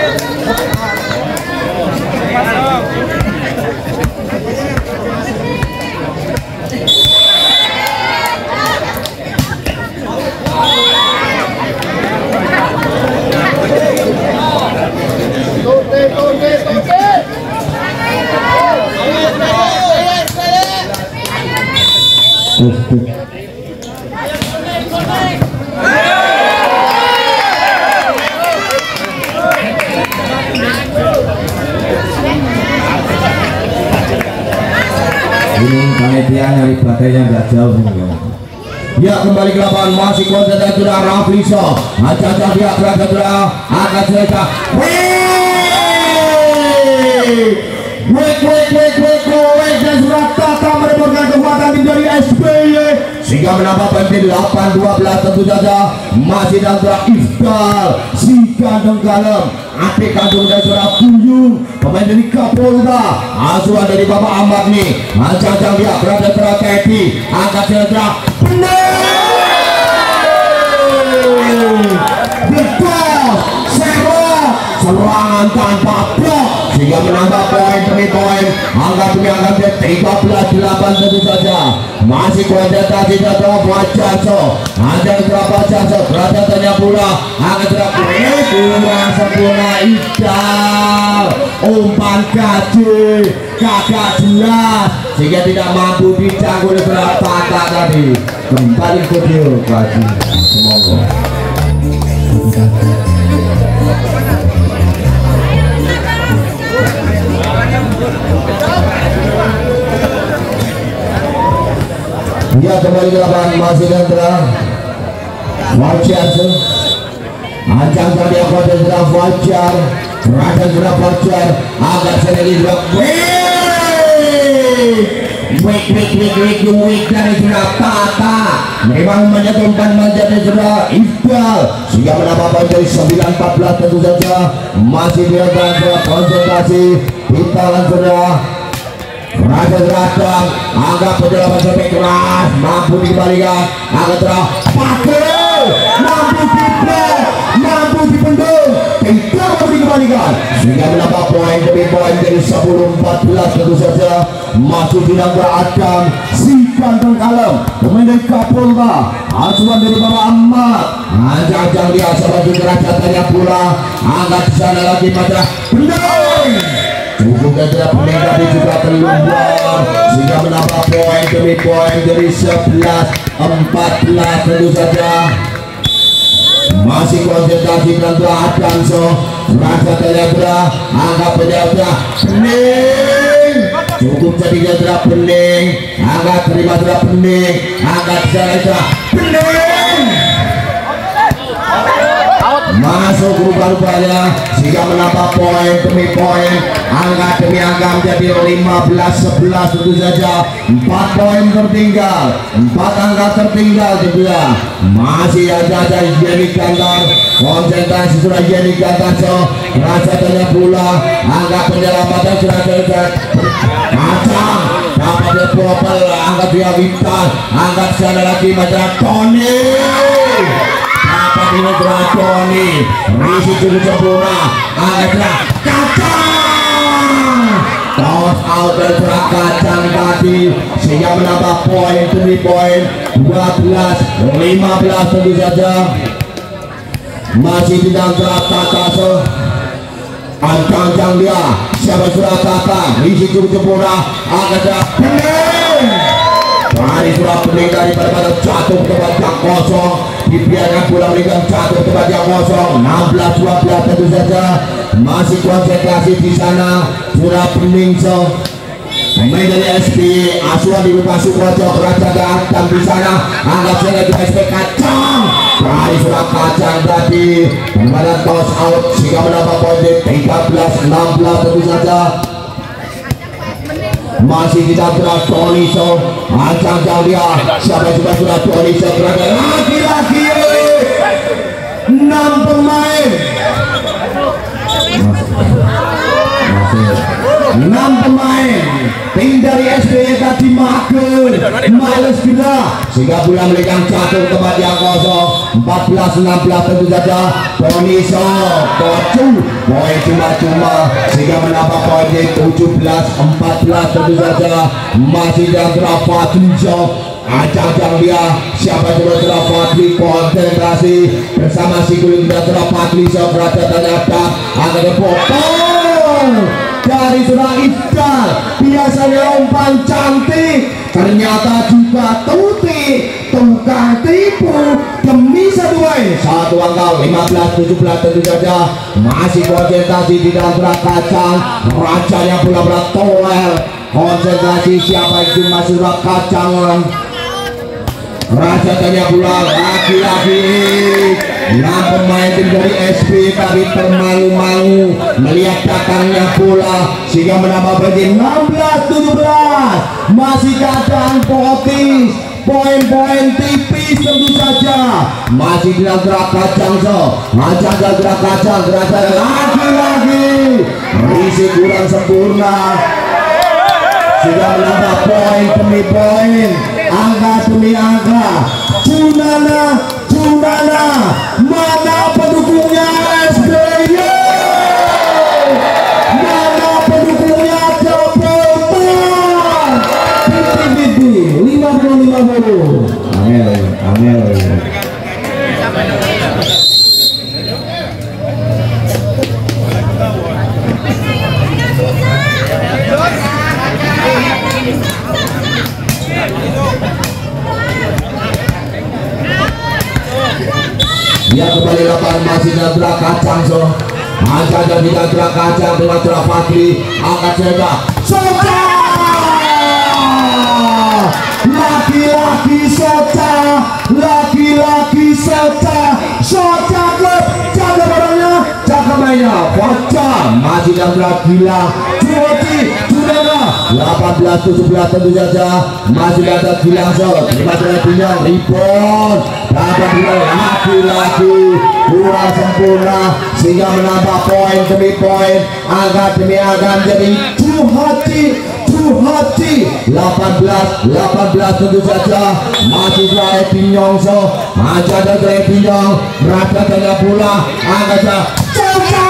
[SPEAKER 1] Ini panitia nyari batainya nggak jauh nih. Ya, kembali ke lapangan, masih konsentrasi sudah Rafliso. Aja-aja dia berada sudah akan selesai. Wek wek wek wek wek dan sudah Tata merebutkan kekuatan tim dari S B Y sehingga menambah penalti delapan dua belas. Tentu saja masih dan sudah Ifdal si kandung kalem adik kandung dari sudah Buyung, pemain dari Kapolda, asuhan dari Bapak Ahmad nih. Aja-aja dia berada sudah Teddy akan selesai. Betul, serok serangan tanpa blok sehingga menambah poin demi poin. Angka demi angka dia tiga belas delapan. Tentu saja masih konsentrasi jatuh Wajarso. Ada berapa Wajarso berada tanya pula akan terakhir kurang sempurna. Idal umpan kaji kakak jelas sehingga tidak mampu dicangkul oleh Tata tadi. Kembali video kaji semoga. Ya, kembali ke lapangan masih dan terang Wajar ancang tadi aku ada sudah Wajar berada sudah Wajar agak sedikit sudah wik wik wik wik wik dari sudah Tata memang menyetumkan menjadi sudah Ifdal sehingga menambah poin dari sembilan empat belas. Tentu saja masih dilakukan sudah konsentrasi kita sudah Raja Ratang agak penjelasan sampai keras mampu dikembalikan agak terang pakai mampu diblok mampu dipendung tidak mampu dikembalikan sehingga menambah poin demi poin dari sepuluh empat belas. Tentu saja masih tidak beradam si kandung kalem pemain dari Kapolda, asuhan dari Bapak Ahmad. Ajang-ajang dia sebagai kerajatannya pula agak di sana lagi pada pendung cukup dan tidak pening tapi juga terlumbur sehingga menambah poin demi poin dari sebelas empat belas. Tentu saja masih konsentrasi dan Adanso Raja Telegra angka penjara pening cukup jadinya tidak pening angka terima tidak pening angka saya pening masuk rubah-rubahnya sehingga menambah poin demi poin angka demi angka menjadi lima belas sebelas. Tentu saja empat poin tertinggal empat angka tertinggal juga masih ada ada Yeni Kantor konsentrasi sudah Yeni Kantor so rasa tanya pula angka penyelamatan sudah selesai kacang dapat dipopel angka dia vital angka sana lagi macam Tony apa ini Tony Risi cukup sempurna angka kacang toss out dari serang kacang tadi sehingga menambah poin demi poin dua belas lima belas. Tentu saja masih tidak Tata so ancang-ancang dia siapa sudah Tata Risi cukup sempurna angka pening Tadi sudah pening daripada pada jatuh ke tempat kosong dibiarkan pulang berikan jatuh ke tempat yang kosong enam belas dua belas. Tentu saja masih konsentrasi di sana sudah pening so pemain dari S P asuhan di Luka Sukojo Raja datang di sana anggap saja di S P kacang tadi sudah kacang tadi kembali toss out sehingga menambah poin tiga belas enam belas. Tentu saja masih kita berat Tony so ancang-ancang dia siapa juga sudah Tony so berada lagi-lagi enam pemain enam pemain tim dari S B Y tadi mager males gila sehingga bola melenggang jatuh tempat yang kosong. Empat belas enam belas tentu saja Boniso Kocu poin cuma-cuma sehingga menambah poin di tujuh belas empat belas tentu saja. Masih dalam Fadlijo ajang-ajang dia siapa coba terap Fadli konsentrasi bersama si kulit dan terap Fadlijo berada ternyata akan dipotong dari surah Ifdal. Biasanya umpan cantik ternyata juga tuti tukang tipu demi satu poin. Satu angka lima belas tujuh belas tentu saja masih konsentrasi di dalam berat kacang. Rajanya bola berat toel konsentrasi siapa itu masih berat kacang. Raja tanya bola lagi-lagi yang pemain tim dari S P tapi termalu-malu melihat datangnya bola sehingga menambah bagi enam belas tujuh belas. Masih keadaan potis poin-poin tipis tentu saja masih di dalam gerak kacang. So ajak gerak kacang gerakan lagi-lagi risik kurang sempurna sudah menambah poin demi poin angka demi angka. Junana Junana mana pendukungnya S B Y, mana pendukungnya Jabotan. Fifty-fifty lima puluh lima puluh. Angel Angel dia kembali lapan masih nabrak kacang. So angkat dan tidak nabrak kacang dengan Terap Fadli angkat sega Soca laki-laki Soca laki-laki Soca Soca klub jaga barangnya jaga mainnya Fajar masih nabrak gila Juwati Junana delapan belas tujuh belas tentu saja masih ada Gilang. So terima kasih rebound dapat bola lagi-lagi kurang sempurna sehingga menambah poin demi poin angka demi angka jadi Juhati Juhati delapan belas delapan belas tentu saja masih Rai Pinyong. So aja ada Rai Pinyong berada tanya bola angka saja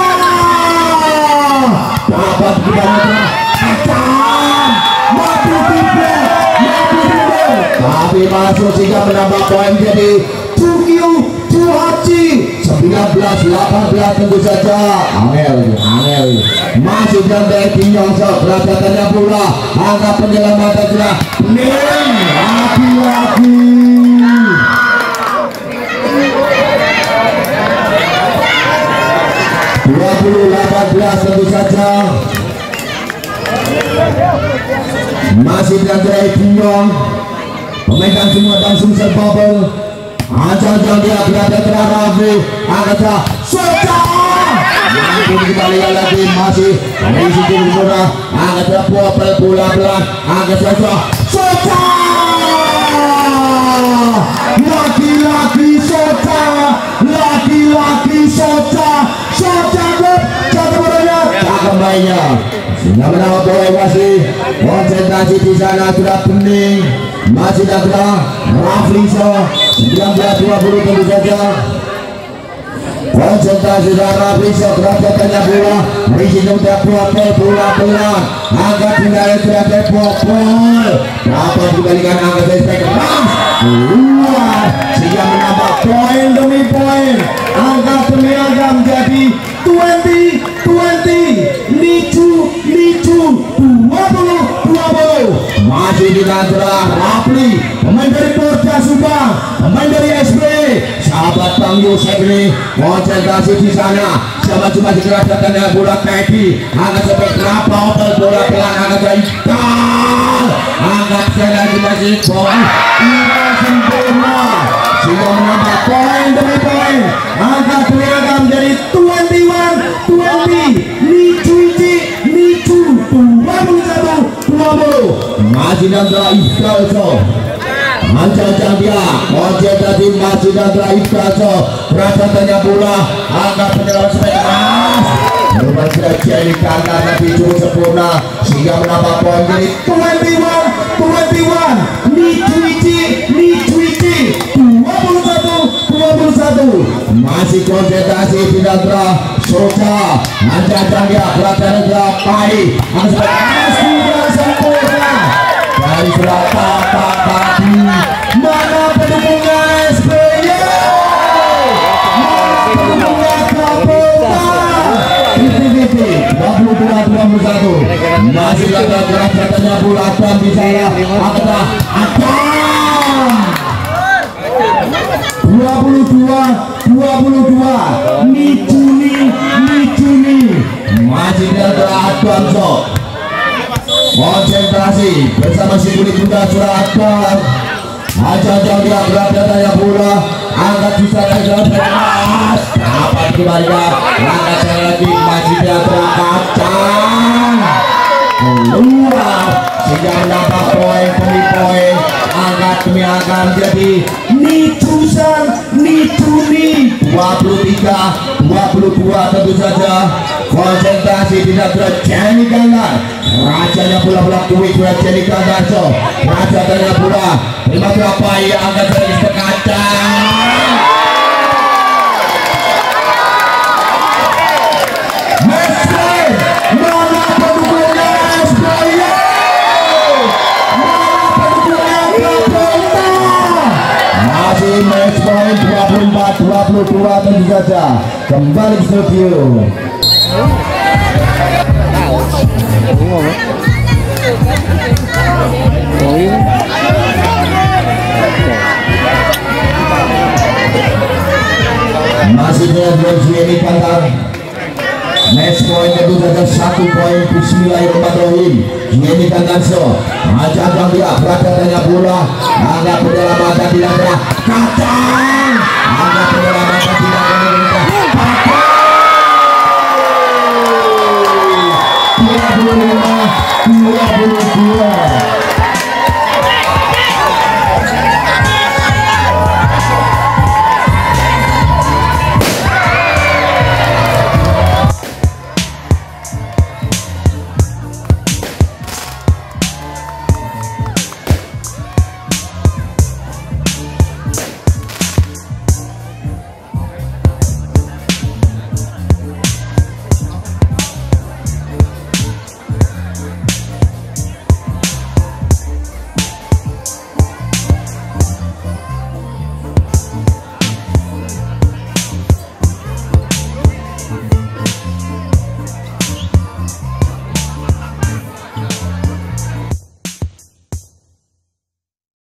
[SPEAKER 1] dapat kita kacang mati tiba mati tiba tapi masuk sehingga menambah poin jadi Tokyo Juhaci sembilan belas delapan belas tentu saja. Angel Angel masih dan dari Pinyong. So beradatannya bola angka penyelamatan sudah Ning lagi-lagi dua puluh delapan belas tentu saja masih dari Pinyong. Pemegang semua langsung serbabel ajang-ajang dia berada terakhir angkasa Soca mungkin kita lihat lagi masih dari situ bola angkasa bola bola belah angkasa Soca laki-laki Soca laki-laki Soca Soca jatuh bolanya cakap mainnya sehingga menambah poin masih konsentrasi di sana sudah bening masih ada Rafliso sembilan belas dua puluh tentu saja konsentrasi dari Rafliso beradatannya bola Risi sudah bola bola bola angkat tinggal terakhir bobol dapat dibalikan angkat dari keras keluar sehingga menambah poin demi poin angkat demi angka menjadi dua puluh dua puluh licu licu dua puluh dua puluh masih di antara Rafli pemain dari Porda Subang pemain dari S B sahabat Bang Yosef ini konsentrasi di sana sama cuma dikerahkan dengan bola kaki angkat sampai kenapa opel bola pelan angkat dari Iqbal angkat sekali masih poin ini sempurna sehingga menambah poin demi poin angkat beragam menjadi dua puluh satu dua puluh licu licu dua puluh satu dua puluh masih dan Iqbal. So ancang-ancang dia konsentrasi masih dan Iqbal. So berasa tanya bola angkat penyelamat sampai keras Rumah sudah jadi kandang tapi cukup sempurna sehingga menambah poin jadi dua puluh satu dua puluh satu. Nicuici Nicuici dua puluh satu dua puluh satu. Masih konsentrasi tidak terah Soca Anjang dia belakang gerak baik sudah sempurna dari surat tapak tadi. Mana pendukungnya S B Y, mana pendukungnya Kapolda. dua puluh dua dua puluh satu. Masih ada gerak katanya bola akan bisa adalah akan dua puluh dua dua puluh dua. Nicuni Nicuni masih ada Adamso konsentrasi bersama si kulit muda Surakarta. Aja-aja dia berada daya bola angkat bisa dalam penas dapat kembali angkat saya lagi masih dia terkacang keluar sehingga menambah poin demi poin angkat demi angkat jadi Nicusan Nicuni dua puluh tiga dua puluh dua. Tentu saja konsentrasi tidak terjadi gangguan. Rajanya bola bola kuih sudah jadi gangguan. Raja tanya bola terima berapa ya angkat dari sekacang. Messi mana pendukungnya S B Y, mana pendukungnya Kapolda. Masih match point dua puluh empat dua puluh dua. Tentu saja kembali ke studio. Masih dengan Gianni Kandang. Match point tentu saja satu poin. Bismillahirrahmanirrahim. Gianni Kandangso ajak dia berada tanya bola agak penyelamatan tidak ada kacang agak penyelamatan